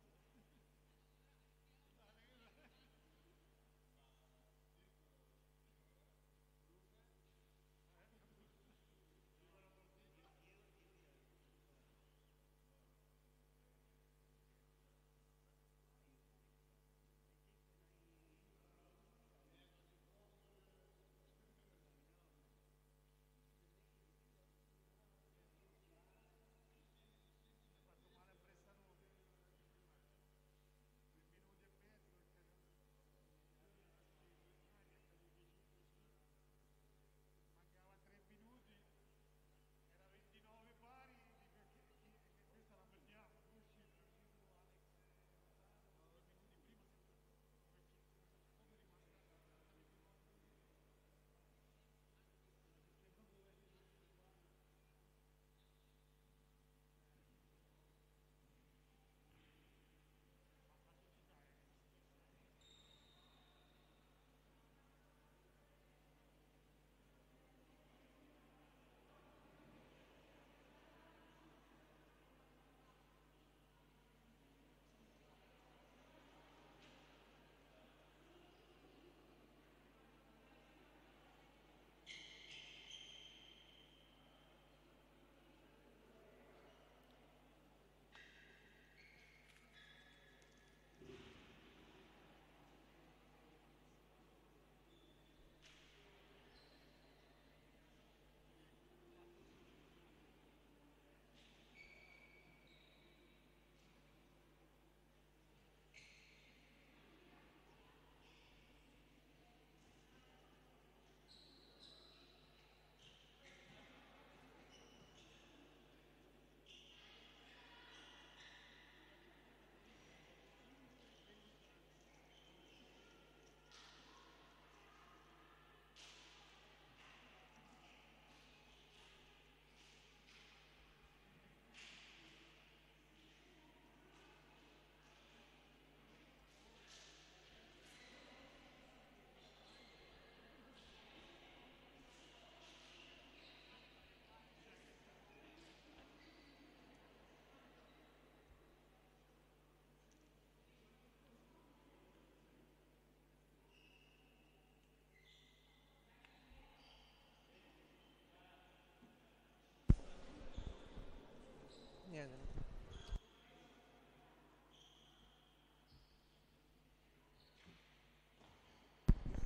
Niente.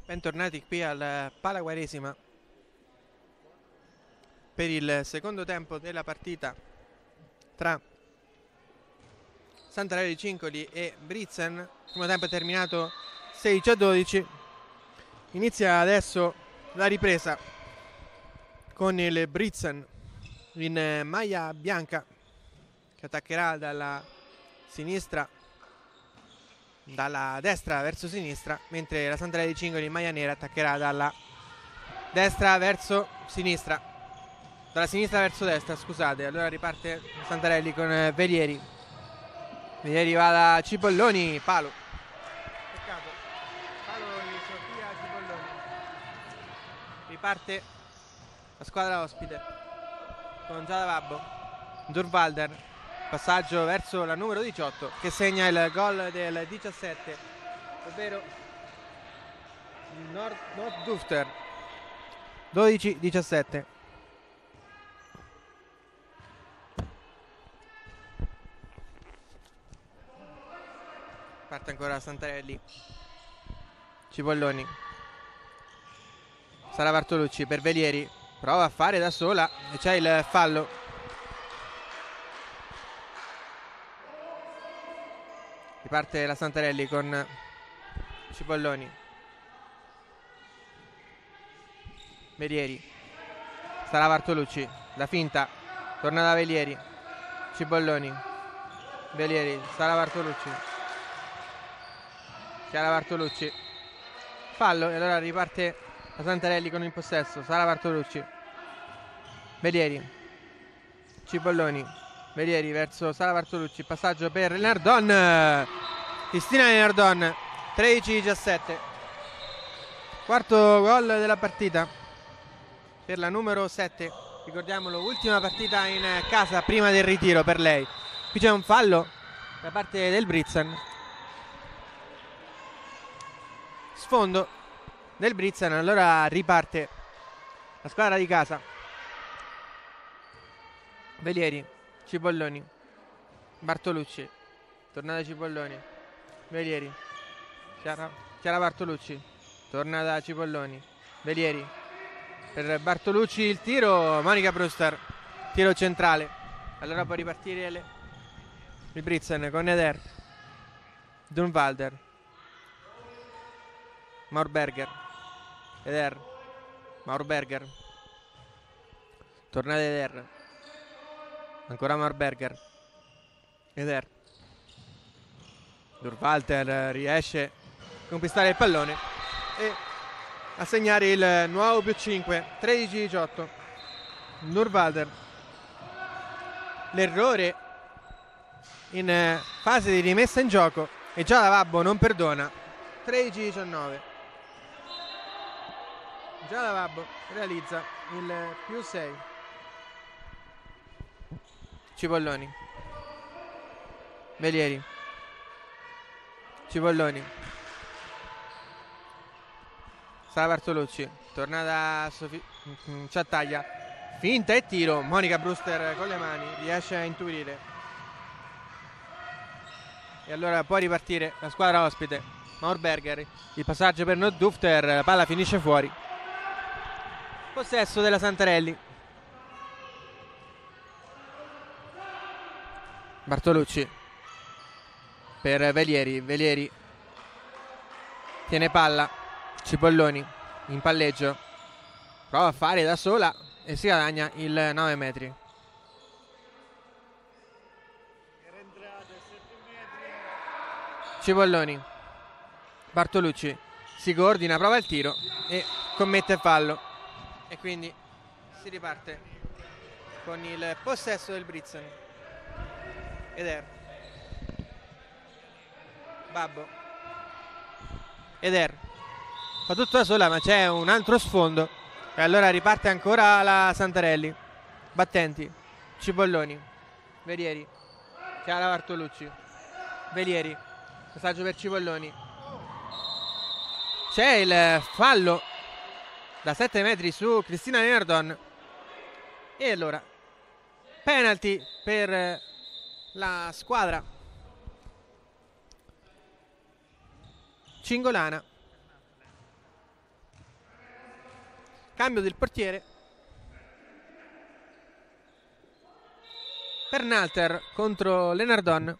Bentornati qui al Pala Quaresima per il secondo tempo della partita tra Santarelli Cincoli e Britzen. Il primo tempo è terminato sedici a dodici. Inizia adesso la ripresa con il Britzen in maglia bianca che attaccherà dalla sinistra dalla destra verso sinistra, mentre la Santarelli Cincoli in maglia nera attaccherà dalla destra verso sinistra, dalla sinistra verso destra, scusate. Allora riparte Santarelli con Velieri. Velieri va da Cipolloni, palo. Peccato. Palo di Sofia Cipolloni. Riparte la squadra ospite con Giadavabbo, Durvalder. Passaggio verso la numero diciotto che segna il gol del diciassette, ovvero Nord Nordufter. dodici diciassette. Parte ancora Santarelli. Cipolloni. Sara Bartolucci per Velieri. Prova a fare da sola e c'è il fallo. Riparte la Santarelli con Cipolloni. Velieri. Sara Bartolucci. La finta. Torna da Velieri. Cipolloni. Velieri. Sara Bartolucci. Chiara Bartolucci. Fallo e allora riparte la Santarelli con il possesso. Sara Bartolucci. Velieri. Cipolloni. Velieri verso Sara Bartolucci, passaggio per Nardon. Cristina Nardon, tredici diciassette. Quarto gol della partita per la numero sette. Ricordiamolo, ultima partita in casa prima del ritiro per lei. Qui c'è un fallo da parte del Britzen. Sfondo del Britzen, allora riparte la squadra di casa. Velieri. Cipolloni. Bartolucci. Torna da Cipolloni. Velieri. Chiara, Chiara Bartolucci. Torna da Cipolloni. Velieri. Per Bartolucci il tiro. Monica Brewster. Tiro centrale. Allora può ripartire le, il Britzen con Eder. Dunvalder. Maurberger. Eder. Maurberger. Torna da Eder. Ancora Marberger. Eder. Durvalter riesce a conquistare il pallone e a segnare il nuovo più cinque. tredici diciotto. Durvalter. L'errore in fase di rimessa in gioco e Giadavabbo non perdona. tredici diciannove. Giadavabbo realizza il più sei. Cipolloni. Velieri. Cipolloni. Sara Bartolucci. Torna da Sofi- Ciattaglia. Finta e tiro. Monica Brewster con le mani riesce a intuire. E allora può ripartire la squadra ospite. Maurberger. Il passaggio per Nordufter. La palla finisce fuori. Possesso della Santarelli. Bartolucci per Velieri. Velieri tiene palla. Cipolloni in palleggio, prova a fare da sola e si guadagna il nove metri. Cipolloni. Bartolucci si coordina, prova il tiro e commette fallo e quindi si riparte con il possesso del Britzen. Eder. Babbo. Eder. Fa tutto da sola ma c'è un altro sfondo e allora riparte ancora la Santarelli. Battenti. Cipolloni. Velieri. Chiara Bartolucci. Velieri. Passaggio per Cipolloni. C'è il fallo da sette metri su Cristina Nardon e allora penalty per la squadra cingolana. Cambio del portiere. Pernalter contro Lenardon.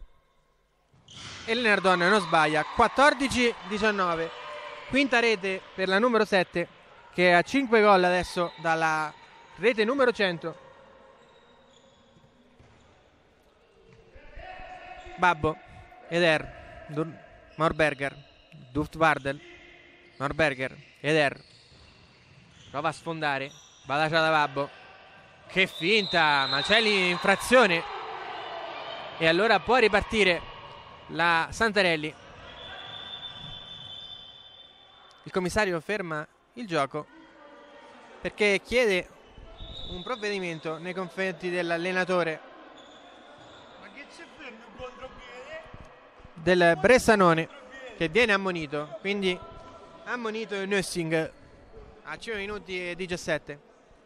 E Lenardon non sbaglia. quattordici diciannove. Quinta rete per la numero sette, che ha cinque gol adesso dalla rete numero cento. Babbo, Eder, Dur- Maurberger, Duftwardel, Maurberger, Eder. Prova a sfondare, va lasciata da Babbo. Che finta, ma c'è l'infrazione. E allora può ripartire la Santarelli. Il commissario ferma il gioco perché chiede un provvedimento nei confronti dell'allenatore del Bressanone, che viene ammonito. Quindi ammonito il Nussing a cinque minuti e diciassette.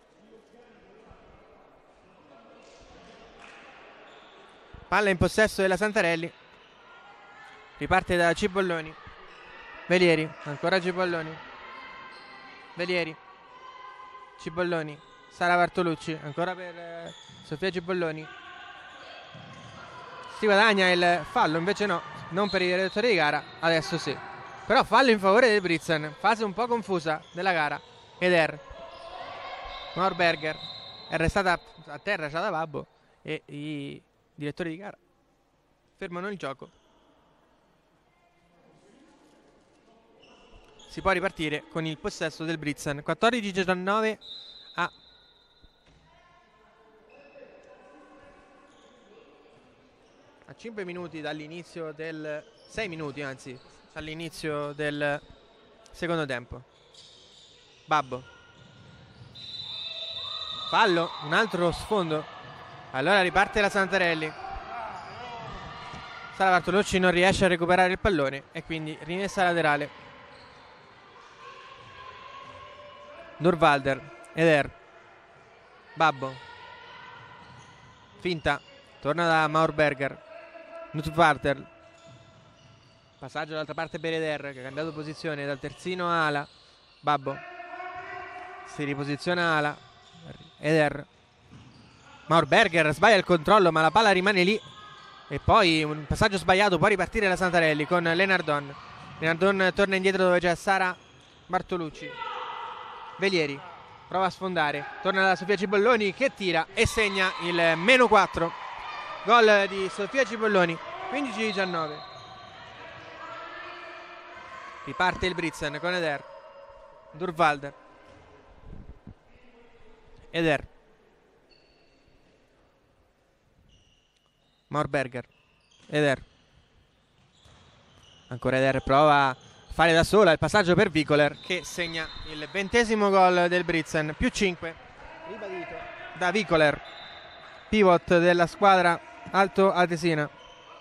Palla in possesso della Santarelli. Riparte da Cipolloni. Velieri, ancora Cipolloni. Velieri. Cipolloni. Sara Bartolucci, ancora per eh, Sofia Cipolloni. Si guadagna il fallo, invece no, non per i direttori di gara, adesso sì. Però fallo in favore del Britzen, fase un po' confusa della gara. Eder. Maurberger. È restata a terra, c'ha da Babbo. E i direttori di gara fermano il gioco. Si può ripartire con il possesso del Britzen. quattordici diciannove a a cinque minuti dall'inizio del sei minuti anzi dall'inizio del secondo tempo. Babbo. Fallo, un altro sfondo. Allora riparte la Santarelli. Sara Bartolucci non riesce a recuperare il pallone e quindi rimessa laterale. Durvalder, Eder, Babbo, finta, torna da Maurberger, Nutvarter, passaggio dall'altra parte per Eder, che ha cambiato posizione dal terzino a ala. Babbo si riposiziona ala. Eder, Maurberger sbaglia il controllo, ma la palla rimane lì. E poi un passaggio sbagliato, può ripartire la Santarelli con Lenardon. Lenardon torna indietro dove c'è Sara Bartolucci. Velieri prova a sfondare, torna da Sofia Cipolloni che tira e segna il meno quattro. Gol di Sofia Cipolloni, quindici diciannove. Riparte il Britzen con Eder, Durvalder, Eder, Maurberger, Eder, ancora Eder, prova a fare da sola il passaggio per Vicoler, che segna il ventesimo gol del Britzen, più cinque, ribadito da Vicoler, pivot della squadra alto atesina.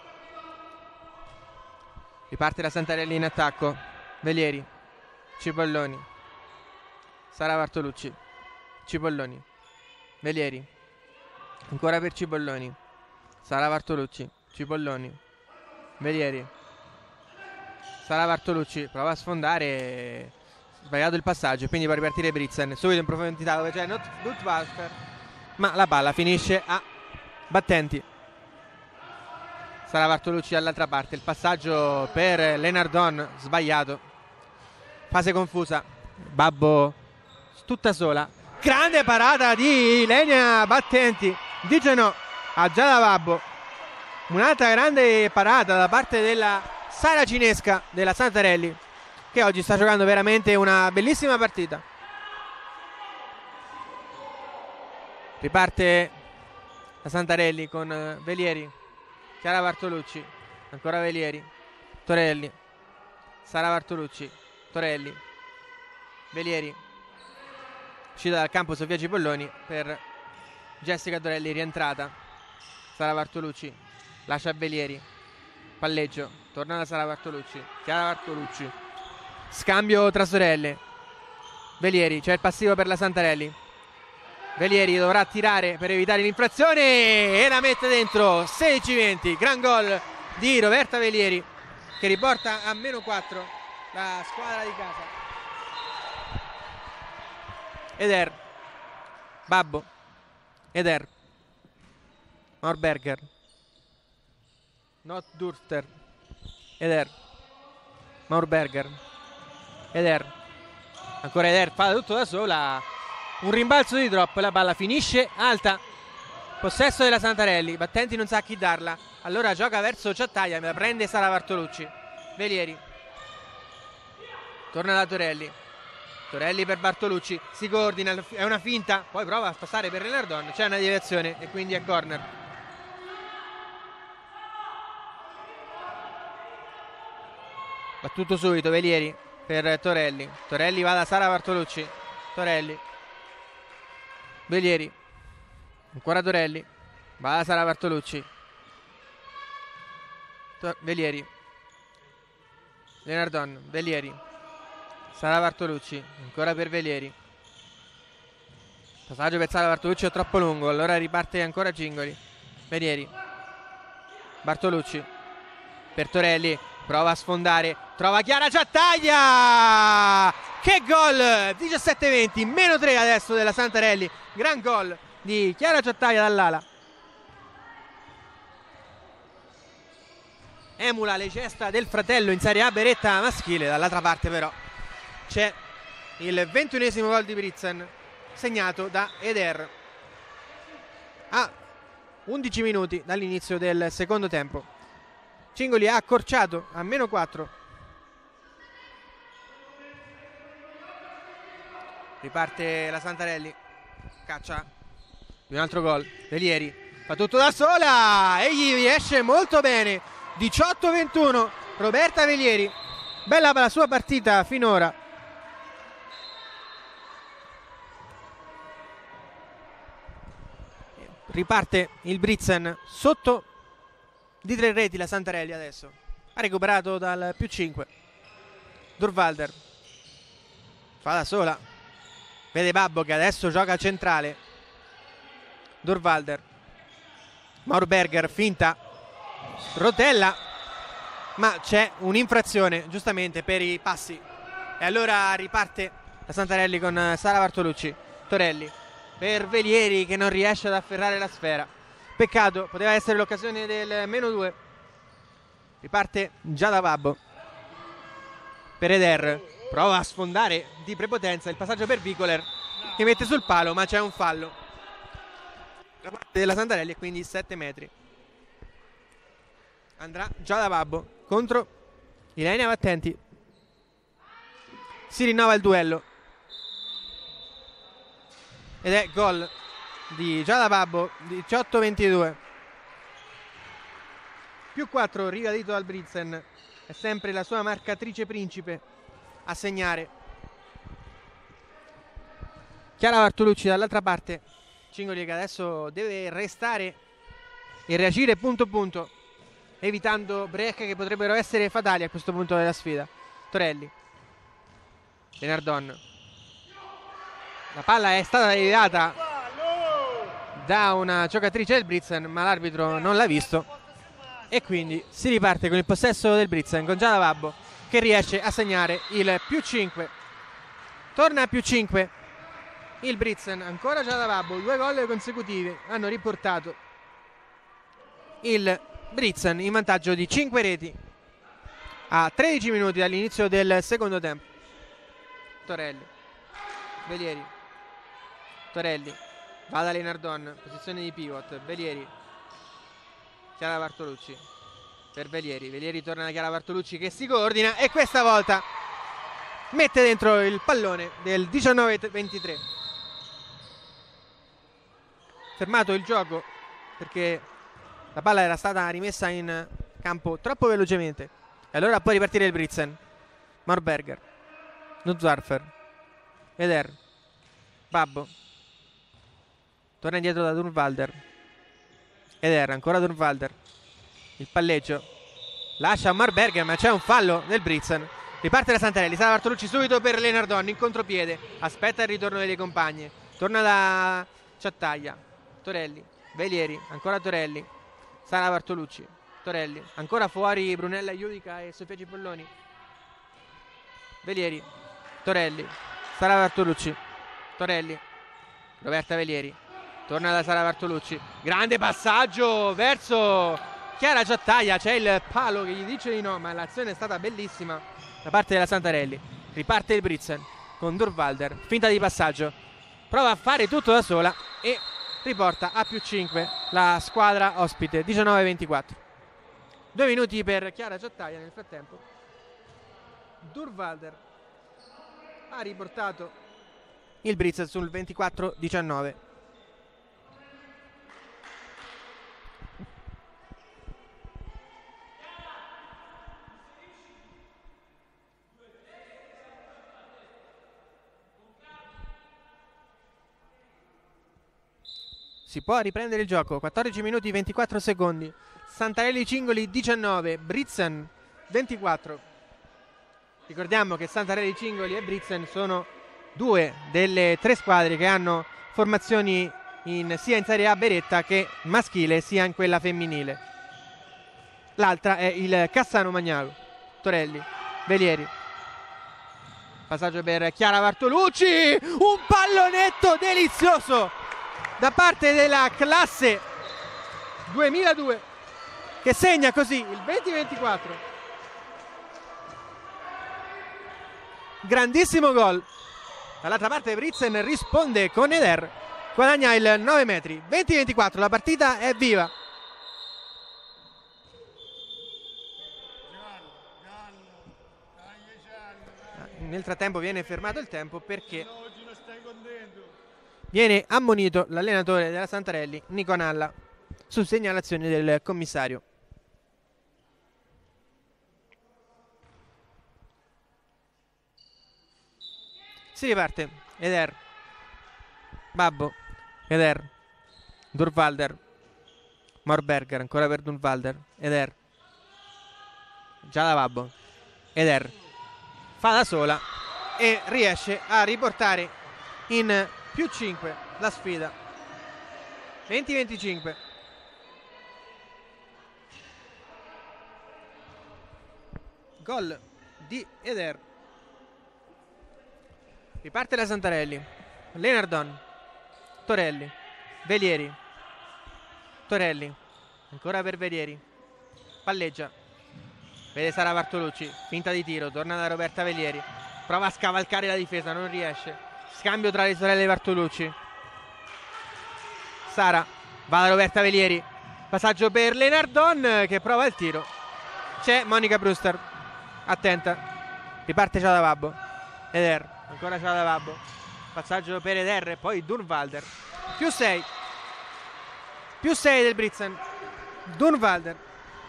Riparte la Santarelli in attacco. Velieri, Cipolloni, Sara Bartolucci, Cipolloni, Velieri, ancora per Cipolloni, Sara Bartolucci, Cipolloni, Velieri, Sara Bartolucci, prova a sfondare, sbagliato il passaggio, quindi può ripartire Britzen, subito in profondità dove c'è Nutwalter, ma la palla finisce a battenti. Sara Bartolucci dall'altra parte, il passaggio per Lenardon sbagliato, fase confusa. Babbo tutta sola, grande parata di Ilenia Battenti, dice no a Giada Babbo. Un'altra grande parata da parte della saracinesca della Santarelli, che oggi sta giocando veramente una bellissima partita. Riparte la Santarelli con Velieri, Chiara Bartolucci, ancora Velieri, Torelli, Sara Bartolucci, Torelli, Velieri, uscita dal campo Sofia Cipolloni per Jessica Torelli, rientrata Sara Bartolucci, lascia Velieri, palleggio, torna da Sara Bartolucci, Chiara Bartolucci, scambio tra sorelle. Velieri, c'è il passivo per la Santarelli. Velieri dovrà tirare per evitare l'infrazione e la mette dentro. Sedici venti, gran gol di Roberta Velieri, che riporta a meno quattro la squadra di casa. Eder, Babbo, Eder, Maurberger, Not Durster, Eder, Maurberger, Eder, ancora Eder, fa tutto da sola, un rimbalzo di drop, la palla finisce alta, possesso della Santarelli, Battenti non sa a chi darla, allora gioca verso Ciattaia, me la prende Sara Bartolucci, Velieri, torna da Torelli, Torelli per Bartolucci, si coordina, è una finta, poi prova a passare per Lenardon, c'è una deviazione e quindi è corner. Battuto subito Velieri per Torelli, Torelli va da Sara Bartolucci, Torelli, Velieri, ancora Torelli, va da Sara Bartolucci, Tor- Velieri, Lenardon, Velieri, Sara Bartolucci, ancora per Velieri, passaggio per Sara Bartolucci è troppo lungo, allora riparte ancora Cingoli, Velieri, Bartolucci per Torelli, prova a sfondare, trova Chiara Ciattaglia, che gol, diciassette venti, meno tre adesso della Santarelli, gran gol di Chiara Ciattaglia dall'ala, emula le gesta del fratello in Serie A Beretta maschile, dall'altra parte però c'è il ventunesimo gol di Britzen segnato da Eder a undici minuti dall'inizio del secondo tempo. Cingoli ha accorciato a meno quattro, riparte la Santarelli, caccia di un altro gol, Velieri fa tutto da sola e gli riesce molto bene, diciotto ventuno Roberta Velieri, bella la sua partita finora. Riparte il Britzen sotto di tre reti la Santarelli adesso, ha recuperato dal più cinque, Durvalder fa da sola, vede Babbo che adesso gioca centrale, Durvalder, Maurberger finta, rotella, ma c'è un'infrazione giustamente per i passi e allora riparte la Santarelli con Sara Bartolucci, Torelli per Velieri che non riesce ad afferrare la sfera, peccato, poteva essere l'occasione del meno due. Riparte già da Babbo per Eder, prova a sfondare di prepotenza, il passaggio per Vicoler che mette sul palo, ma c'è un fallo da parte della Santarelli e quindi sette metri. Andrà già da Babbo contro Ilenia Battenti, si rinnova il duello ed è gol di Giada Babbo, diciotto ventidue, più quattro ribadito dal Britzen, è sempre la sua marcatrice principe a segnare. Chiara Bartolucci dall'altra parte, Cingoli che adesso deve restare e reagire punto punto, evitando break che potrebbero essere fatali a questo punto della sfida. Torelli, Lenardon, la palla è stata deviata da una giocatrice del Britzen, ma l'arbitro non l'ha visto e quindi si riparte con il possesso del Britzen, con Giada Babbo che riesce a segnare il più cinque, torna a più cinque il Britzen, ancora Giada Babbo, due gol consecutivi hanno riportato il Britzen in vantaggio di cinque reti a tredici minuti dall'inizio del secondo tempo. Torelli, Velieri, Torelli va da Lenardon, posizione di pivot, Velieri, Chiara Bartolucci per Velieri, Velieri torna da Chiara Bartolucci che si coordina e questa volta mette dentro il pallone del diciannove ventitré. Fermato il gioco perché la palla era stata rimessa in campo troppo velocemente e allora può ripartire il Britzen. Maurberger, Nuzarfer, Eder, Babbo, torna indietro da Durvalder, Eder, ancora Durvalder, il palleggio, lascia Maurberger ma c'è un fallo del Britzen. Riparte la Santarelli, Sara Bartolucci subito per Lenardon in contropiede, aspetta il ritorno delle compagne, torna da Ciattaglia, Torelli, Velieri, ancora Torelli, Sara Bartolucci, Torelli, ancora fuori Brunella Iudica e Sofia Cipolloni, Velieri, Torelli, Sara Bartolucci, Torelli, Roberta Velieri, torna da Sara Bartolucci, grande passaggio verso Chiara Ciattaia, c'è il palo che gli dice di no, ma l'azione è stata bellissima da parte della Santarelli. Riparte il Britzen con Durvalder, finta di passaggio, prova a fare tutto da sola e riporta a più cinque la squadra ospite, diciannove ventiquattro. Due minuti per Chiara Ciattaia. Nel frattempo Durvalder ha riportato il Britzen sul ventiquattro diciannove. Si può riprendere il gioco, quattordici minuti ventiquattro secondi. Santarelli Cingoli diciannove, Britzen ventiquattro. Ricordiamo che Santarelli Cingoli e Britzen sono due delle tre squadre che hanno formazioni in, sia in Serie A Beretta che maschile sia in quella femminile. L'altra è il Cassano Magnago. Torelli, Velieri, passaggio per Chiara Bartolucci, un pallonetto delizioso da parte della classe duemiladue che segna così il venti ventiquattro. Grandissimo gol. Dall'altra parte Britzen risponde con Eder, guadagna il nove metri. venti ventiquattro, la partita è viva. Nel frattempo viene fermato il tempo perché viene ammonito l'allenatore della Santarelli, Nico Nalla, su segnalazione del commissario. Si riparte. Eder, Babbo, Eder, Durvalder, Morberger, ancora per Durvalder, Eder, già da Babbo, Eder fa da sola e riesce a riportare in più cinque la sfida. venti venticinque. Gol di Eder. Riparte la Santarelli. Lenardon, Torelli, Velieri, Torelli, ancora per Velieri, palleggia, vede Sara Bartolucci, finta di tiro, torna da Roberta Velieri, prova a scavalcare la difesa, non riesce. Scambio tra le sorelle Bartolucci. Sara va da Roberta Velieri, passaggio per Lenardon che prova il tiro. C'è Monica Brewster, attenta, riparte già da Babbo. Eder, ancora già da Babbo, passaggio per Eder e poi Durvalder. Più sei, più sei del Britzen. Durvalder.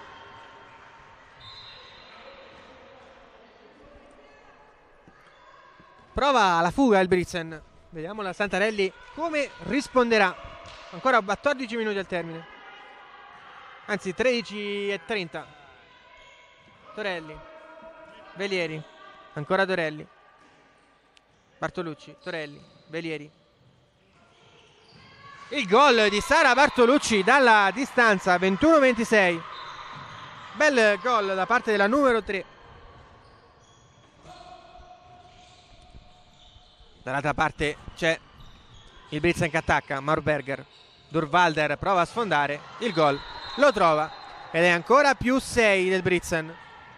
Prova la fuga il Britzen. Vediamo la Santarelli come risponderà. Ancora quattordici minuti al termine. Anzi tredici e trenta. Torelli, Velieri, ancora Torelli, Bartolucci, Torelli, Velieri. Il gol di Sara Bartolucci dalla distanza, ventuno ventisei. Bel gol da parte della numero tre. Dall'altra parte c'è il Britzen che attacca, Morberger, Durvalder prova a sfondare, il gol lo trova ed è ancora più sei del Britzen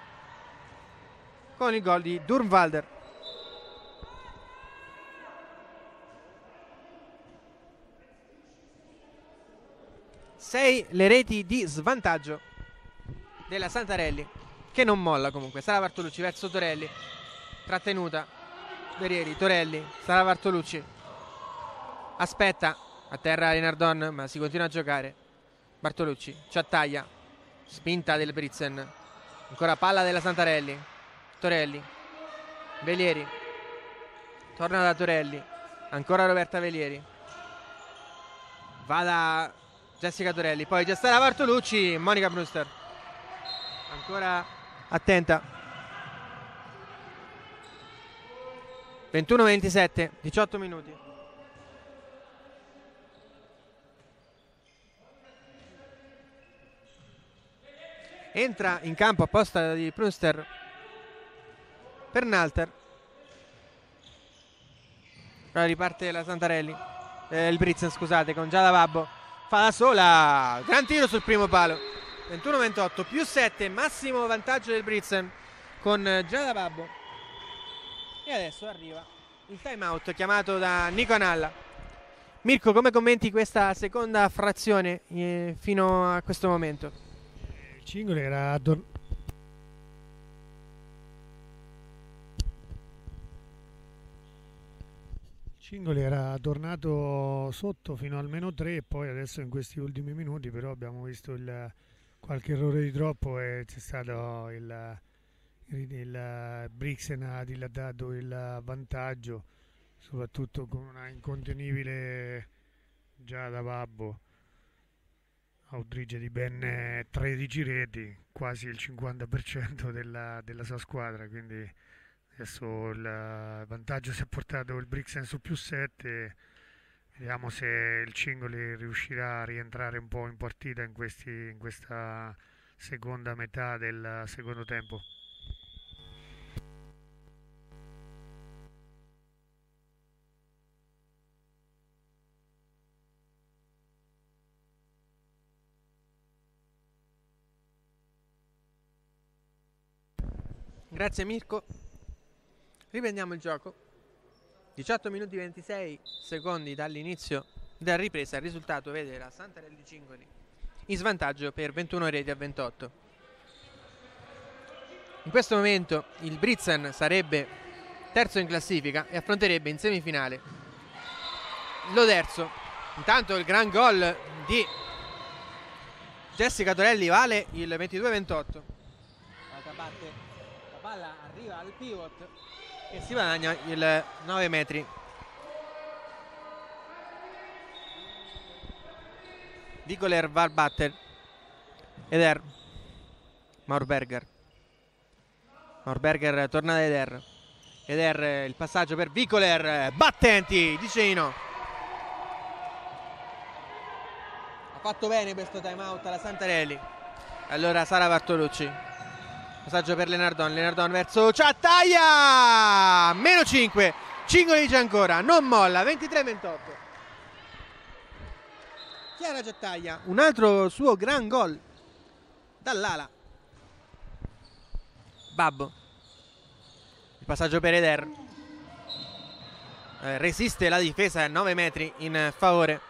con il gol di Durvalder. sei le reti di svantaggio della Santarelli che non molla comunque. Sara Bartolucci verso Torelli, trattenuta. Velieri, Torelli, Sara Bartolucci, aspetta, a terra Lenardon ma si continua a giocare. Bartolucci, Ciattaia, spinta del Britzen, ancora palla della Santarelli. Torelli, Velieri, torna da Torelli, ancora Roberta Velieri, va da Jessica Torelli, poi già sta la Bartolucci, Monica Brewster, ancora attenta. ventuno ventisette, diciotto minuti. Entra in campo apposta di Brewster Pernalter. Ora riparte la Santarelli, eh, il Brixen scusate, con Giada Babbo, fa da sola, gran tiro sul primo palo, ventuno ventotto, più sette, massimo vantaggio del Brixen con Giada Babbo. E adesso arriva il time out chiamato da Nico Analla. Mirko, come commenti questa seconda frazione eh, fino a questo momento? Il Cingoli era addor- Cingoli era tornato sotto fino al meno tre, poi adesso in questi ultimi minuti però abbiamo visto il, qualche errore di troppo e c'è stato il, il, il Brixen ha dilatato il vantaggio, soprattutto con una incontenibile Giada Babbo, autrice di ben tredici reti, quasi il cinquanta per cento della, della sua squadra, quindi adesso il vantaggio si è portato il Brixen su più sette. Vediamo se il Cingoli riuscirà a rientrare un po' in partita in, questi, in questa seconda metà del secondo tempo. Grazie Mirko. Riprendiamo il gioco. diciotto minuti ventisei secondi dall'inizio della ripresa. Il risultato vede la Santarelli Cingoli in svantaggio per ventuno reti a ventotto. In questo momento il Brixen sarebbe terzo in classifica e affronterebbe in semifinale l'Oderzo. Intanto il gran gol di Jessica Torelli vale il ventidue ventotto. La palla arriva al pivot e si guadagna il nove metri. Vicoler Valbatter ed Er Maurberger. Maurberger torna da Eder. Eder il passaggio per Vicoler. Battenti, dice Ino. Ha fatto bene questo time out alla Santarelli. Allora Sara Bartolucci. Passaggio per Lenardon, Lenardon verso Ciattaia, meno cinque, Cingoli dice ancora, non molla, ventitré ventotto. Chiara Ciattaia, un altro suo gran gol dall'ala. Babbo, il passaggio per Eder, eh, resiste la difesa a nove metri in favore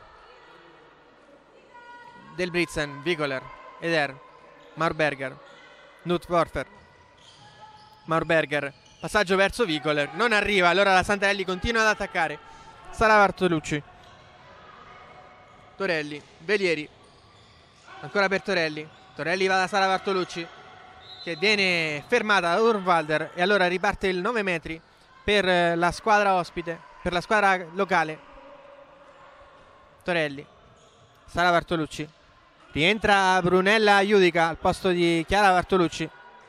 del Brixen. Vicoler, Eder, Maurberger. Nutworfer, Maurberger, passaggio verso Vicoler, non arriva, allora la Santarelli continua ad attaccare. Sara Bartolucci, Torelli, Velieri, ancora per Torelli, Torelli va da Sara Bartolucci che viene fermata da Urvalder e allora riparte il nove metri per la squadra ospite, per la squadra locale. Torelli, Sara Bartolucci. Rientra Brunella Iudica al posto di Chiara Bartolucci.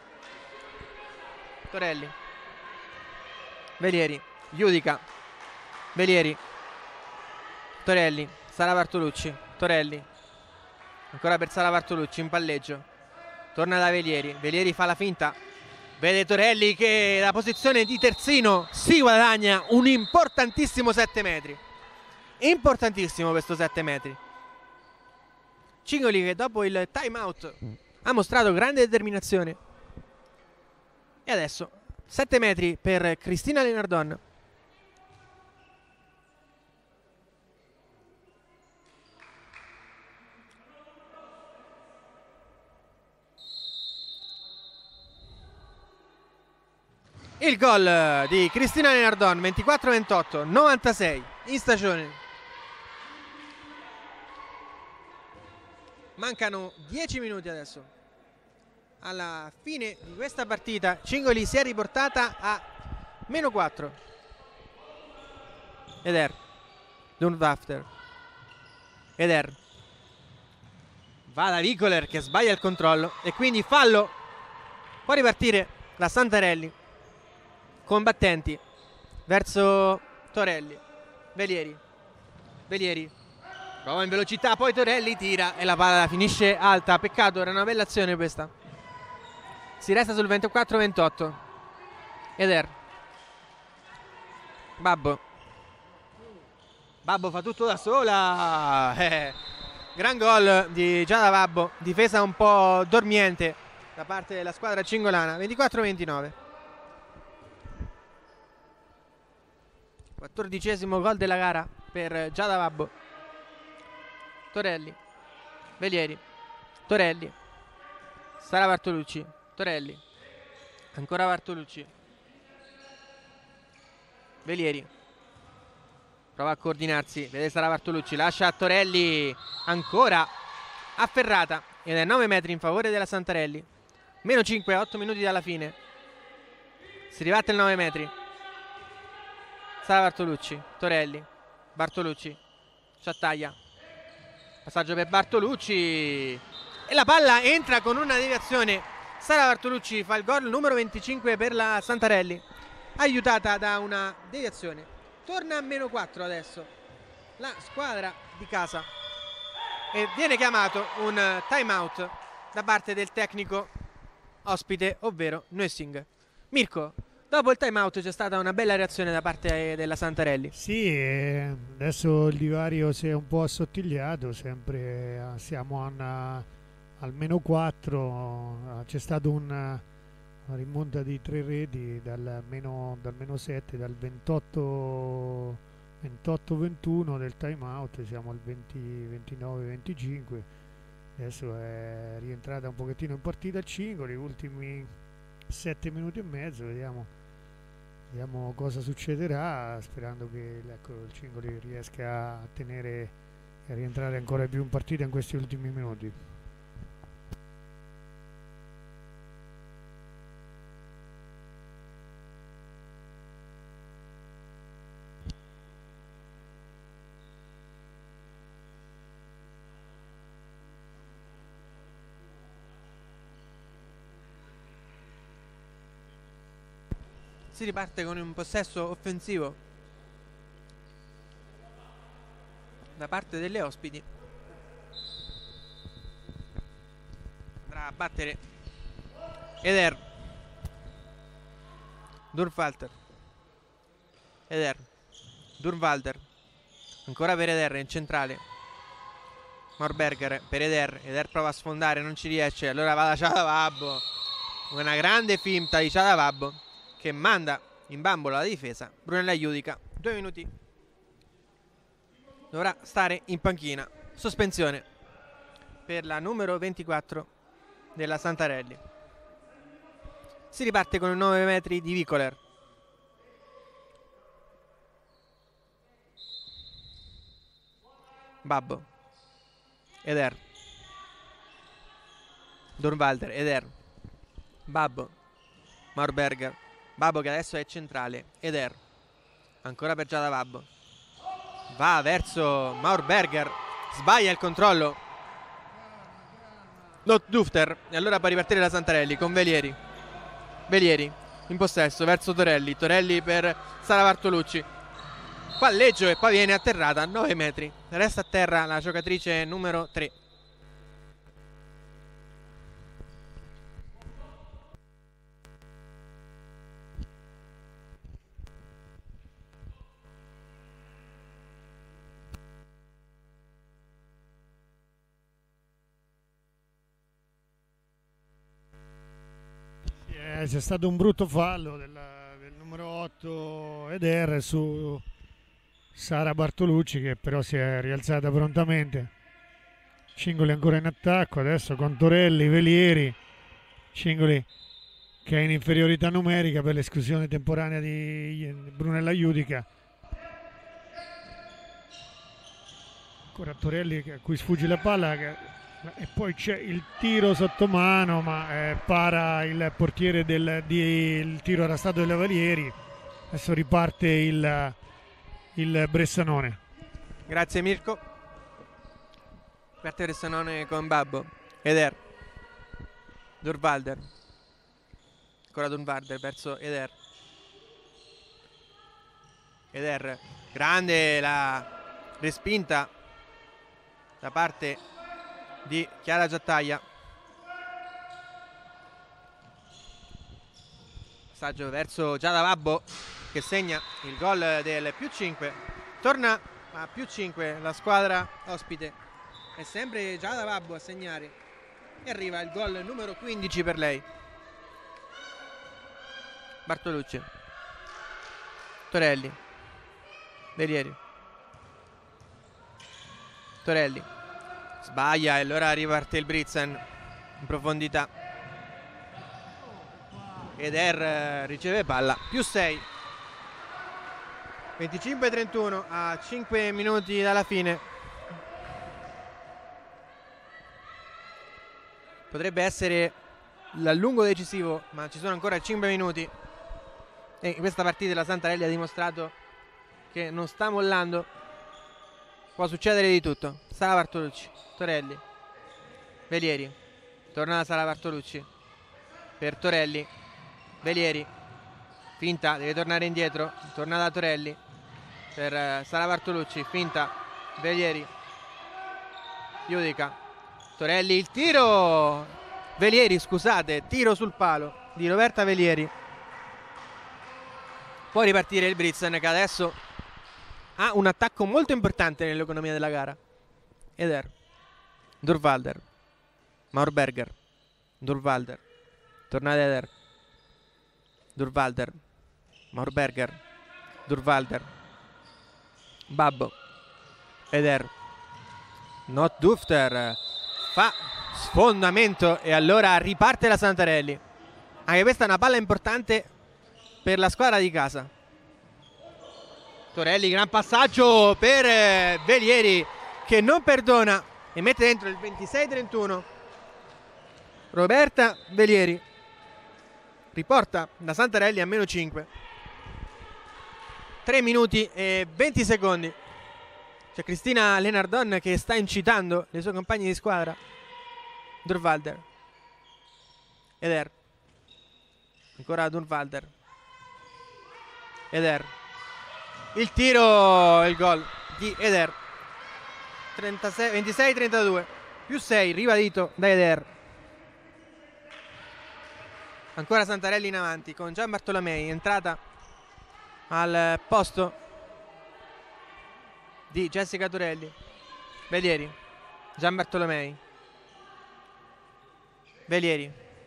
Torelli, Velieri, Iudica, Velieri, Torelli, Sara Bartolucci, Torelli, ancora per Sara Bartolucci in palleggio. Torna da Velieri, Velieri fa la finta. Vede Torelli che da posizione di terzino si guadagna un importantissimo sette metri. Importantissimo questo sette metri. Cingoli che dopo il time out ha mostrato grande determinazione. E adesso sette metri per Cristina Lenardon. Il gol di Cristina Lenardon, ventiquattro ventotto, novantasei in stagione. Mancano dieci minuti adesso alla fine di questa partita. Cingoli si è riportata a meno quattro. Eder Dunvafter, Eder va da Vicoler che sbaglia il controllo e quindi fallo. Può ripartire la Santarelli. Combattenti verso Torelli. Velieri, Velieri prova in velocità, poi Torelli tira e la palla finisce alta. Peccato, era una bella azione questa. Si resta sul ventiquattro ventotto. Eder Babbo, Babbo fa tutto da sola. Eh, gran gol di Giada Babbo, difesa un po' dormiente da parte della squadra cingolana. ventiquattro ventinove. quattordicesimo gol della gara per Giada Babbo. Torelli, Velieri, Torelli, Sara Bartolucci, Torelli, ancora Bartolucci, Velieri, prova a coordinarsi, vede Sara Bartolucci, lascia a Torelli, ancora afferrata, ed è nove metri in favore della Santarelli. Meno cinque, otto minuti dalla fine, si ribatte il nove metri. Sara Bartolucci, Torelli, Bartolucci, Ciattaglia, passaggio per Bartolucci e la palla entra con una deviazione. Sara Bartolucci fa il gol numero venticinque per la Santarelli, aiutata da una deviazione. Torna a meno quattro adesso la squadra di casa e viene chiamato un time out da parte del tecnico ospite, ovvero Nuessing. Mirko, dopo il time out c'è stata una bella reazione da parte della Santarelli. Sì, eh, adesso il divario si è un po' assottigliato, sempre eh, siamo a, al meno quattro, eh, c'è stata un, una rimonta di tre reti dal meno, dal meno sette, dal ventotto ventuno del time out, siamo al venti ventinove venticinque, adesso è rientrata un pochettino in partita a Cingoli, gli ultimi sette minuti e mezzo, vediamo. Vediamo cosa succederà, sperando che ecco, il Cingoli riesca a tenere e a rientrare ancora più in partita in questi ultimi minuti. Si riparte con un possesso offensivo da parte delle ospiti. Andrà a battere Eder, Durvalter, Eder, Durvalter, ancora per Eder in centrale. Morberger per Eder, Eder prova a sfondare, non ci riesce, allora va da Giada Babbo, una grande finta di Giada Babbo che manda in bambola la difesa. Brunella Iudica, due minuti, dovrà stare in panchina, sospensione per la numero ventiquattro della Santarelli. Si riparte con nove metri di Vicoler. Babbo, Eder, Dornwalder, Eder, Babbo, Morberger, Babbo che adesso è centrale, Eder, ancora per Giada Babbo, va verso Maurberger, sbaglia il controllo Lot Dufter, e allora può ripartire la Santarelli con Velieri, Velieri in possesso verso Torelli, Torelli per Sara Bartolucci, palleggio e poi viene atterrata a nove metri, resta a terra la giocatrice numero tre. C'è stato un brutto fallo della, del numero otto Eder su Sara Bartolucci, che però si è rialzata prontamente. Cingoli ancora in attacco adesso con Torelli, Velieri, Cingoli che è in inferiorità numerica per l'esclusione temporanea di Brunella Iudica. Ancora Torelli a cui sfugge la palla, che e poi c'è il tiro sotto mano, ma eh, para il portiere del di, il tiro era stato della Valieri. Adesso riparte il, il Bressanone. Grazie Mirko. Parte Bressanone con Babbo, Eder, Durvalder, ancora Durvalder verso Eder, Eder, grande la respinta da parte di Chiara Giattaglia. Passaggio verso Giada Babbo che segna il gol del più cinque. Torna a più cinque la squadra ospite. È sempre Giada Babbo a segnare e arriva il gol numero quindici per lei. Bartolucci, Torelli, Velieri, Torelli sbaglia e allora riparte il Britzen in profondità. Eder riceve palla, più sei, venticinque trentuno a cinque minuti dalla fine. Potrebbe essere l'allungo decisivo, ma ci sono ancora cinque minuti e in questa partita la Santarelli ha dimostrato che non sta mollando. Può succedere di tutto. Sara Bartolucci, Torelli, Velieri, torna da Sara Bartolucci per Torelli, Velieri, finta, deve tornare indietro, torna da Torelli per Sara Bartolucci, finta, Velieri, Giudica, Torelli, il tiro, Velieri scusate, tiro sul palo di Roberta Velieri. Può ripartire il Britzen che adesso ha un attacco molto importante nell'economia della gara. Eder, Durvalder, Maurberger, Durvalder, torna ad Eder, Durvalder, Maurberger, Durvalder, Babbo, Eder, Not Dufter, fa sfondamento e allora riparte la Santarelli. Anche questa è una palla importante per la squadra di casa. Torelli, gran passaggio per eh, Velieri che non perdona e mette dentro il ventisei trentuno. Roberta Velieri riporta la Santarelli a meno cinque. tre minuti e venti secondi. C'è Cristina Lenardon che sta incitando le sue compagne di squadra. Durvalder, Eder, ancora Durvalder, Eder, il tiro, il gol di Eder. ventisei trentadue, più sei ribadito da Eder. Ancora Santarelli in avanti con Gian Bartolomei, entrata al posto di Jessica Torelli. Velieri, Gian Bartolomei, Velieri,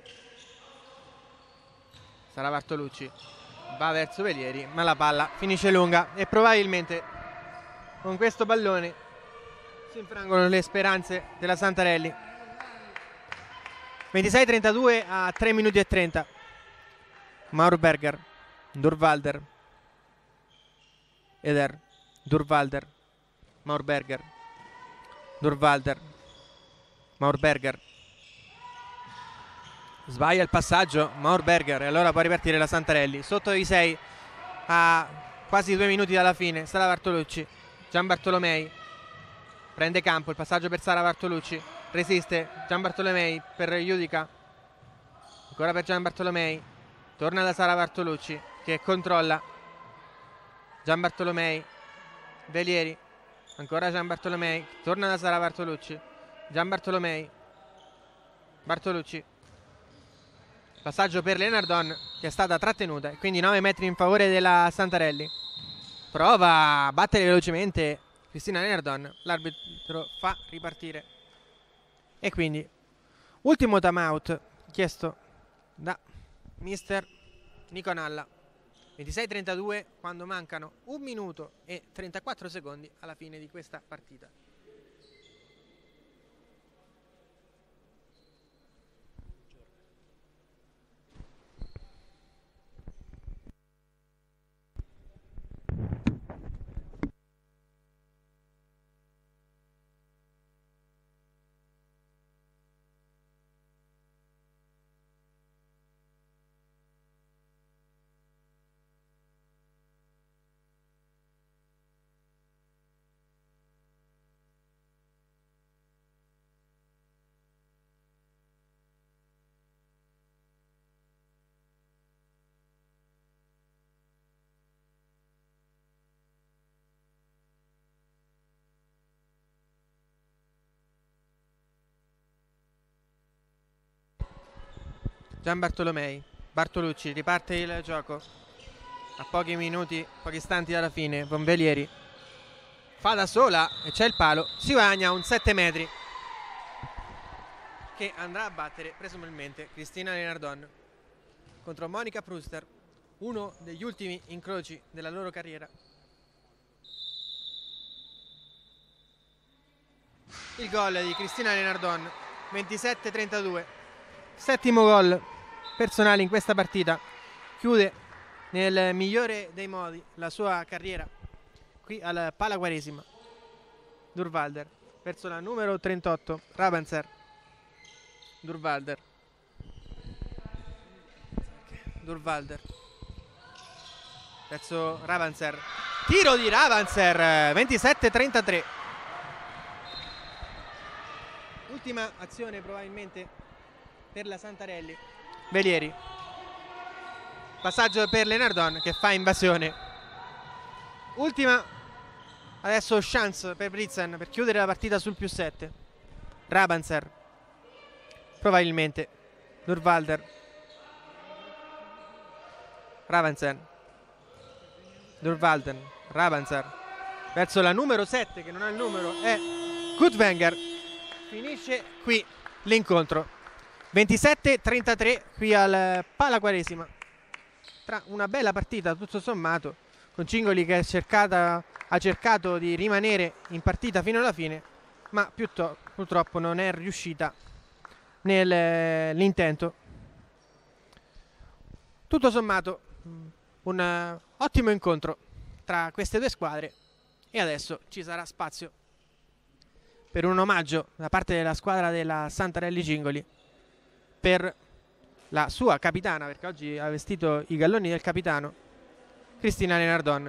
Sara Bartolucci va verso Velieri, ma la palla finisce lunga e probabilmente con questo pallone si infrangono le speranze della Santarelli. ventisei trentadue a tre minuti e trenta. Maurberger, Durvalder, Eder, Durvalder, Maurberger, Durvalder, Maurberger, sbaglia il passaggio Maurberger e allora può ripartire la Santarelli sotto i sei a quasi due minuti dalla fine. Sara Bartolucci, Gian Bartolomei prende campo, il passaggio per Sara Bartolucci, resiste Gian Bartolomei per Giudica, ancora per Gian Bartolomei, torna da Sara Bartolucci che controlla Gian Bartolomei, Velieri, ancora Gian Bartolomei, torna da Sara Bartolucci, Gian Bartolomei, Bartolucci, passaggio per Lenardon che è stata trattenuta e quindi nove metri in favore della Santarelli. Prova a battere velocemente Cristina Lenardon, l'arbitro fa ripartire e quindi ultimo timeout chiesto da mister Nico Nalla. ventisei trentadue quando mancano un minuto e trentaquattro secondi alla fine di questa partita. Gian Bartolomei, Bartolucci, riparte il gioco a pochi minuti, pochi istanti dalla fine con Velieri, fa da sola e c'è il palo, si guadagna un sette metri che andrà a battere presumibilmente Cristina Lenardon contro Monica Pruster, uno degli ultimi incroci della loro carriera. Il gol di Cristina Lenardon, ventisette trentadue, settimo gol personale in questa partita, chiude nel migliore dei modi la sua carriera qui al Palaquaresima. Durvalder verso la numero trentotto, Rabanser. Durvalder. Durvalder verso Rabanser. Tiro di Rabanser, ventisette trentatré. Ultima azione probabilmente per la Santarelli. Velieri. Passaggio per Lenardon che fa invasione. Ultima adesso chance per Britzen per chiudere la partita sul più sette. Rabanser. Probabilmente Durvalder. Rabansen. Durvalden. Rabanser verso la numero sette che non ha il numero, è Gutwenger. Finisce qui l'incontro, ventisette trentatré qui al Palaquaresima, tra una bella partita tutto sommato, con Cingoli che è cercata, ha cercato di rimanere in partita fino alla fine, ma purtroppo non è riuscita nell'intento. Tutto sommato un ottimo incontro tra queste due squadre, e adesso ci sarà spazio per un omaggio da parte della squadra della Santarelli Cingoli per la sua capitana, perché oggi ha vestito i galloni del capitano, Cristina Lenardon.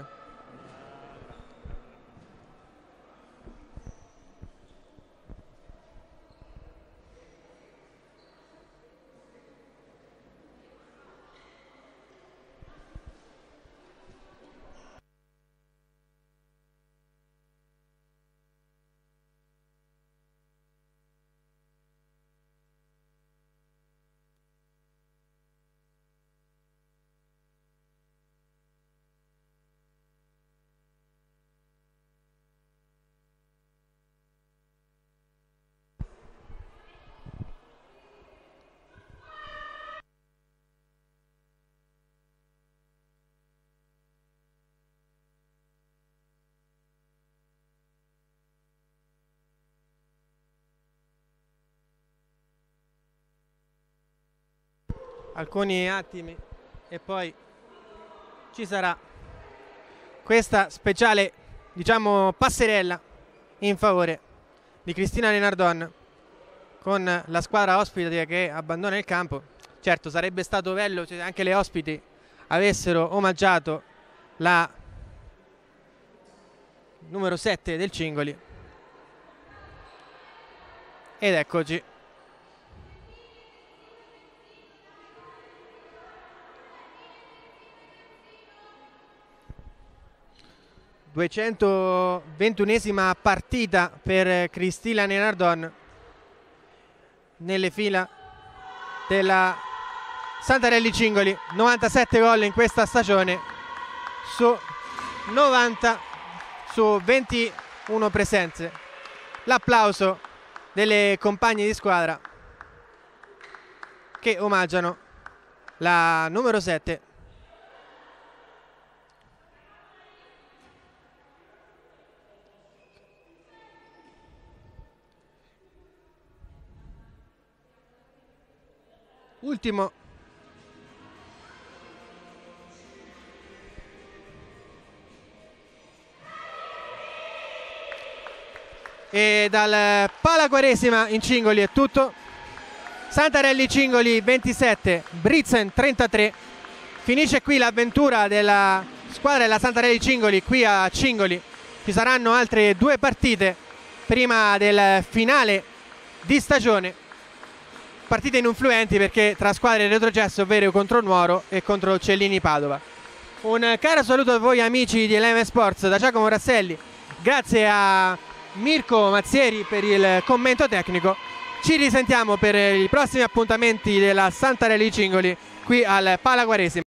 Alcuni attimi e poi ci sarà questa speciale, diciamo, passerella in favore di Cristina Lenardon con la squadra ospite che abbandona il campo. Certo, sarebbe stato bello se anche le ospiti avessero omaggiato la numero sette del Cingoli. Ed eccoci. duecentoventunesima partita per Cristina Lenardon nelle fila della Santarelli Cingoli, novantasette gol in questa stagione su novanta su ventuno presenze. L'applauso delle compagne di squadra che omaggiano la numero sette. Ultimo e dal Palaquaresima in Cingoli è tutto. Santarelli Cingoli ventisette, Britzen trentatré. Finisce qui l'avventura della squadra della Santarelli Cingoli qui a Cingoli. Ci saranno altre due partite prima del finale di stagione, partite ininfluenti perché tra squadre retrocesso, ovvero contro Nuoro e contro Cellini Padova. Un caro saluto a voi amici di Eleven Sports da Giacomo Rasselli, grazie a Mirko Mazzieri per il commento tecnico. Ci risentiamo per i prossimi appuntamenti della Santarelli Cingoli qui al Palaquaresima.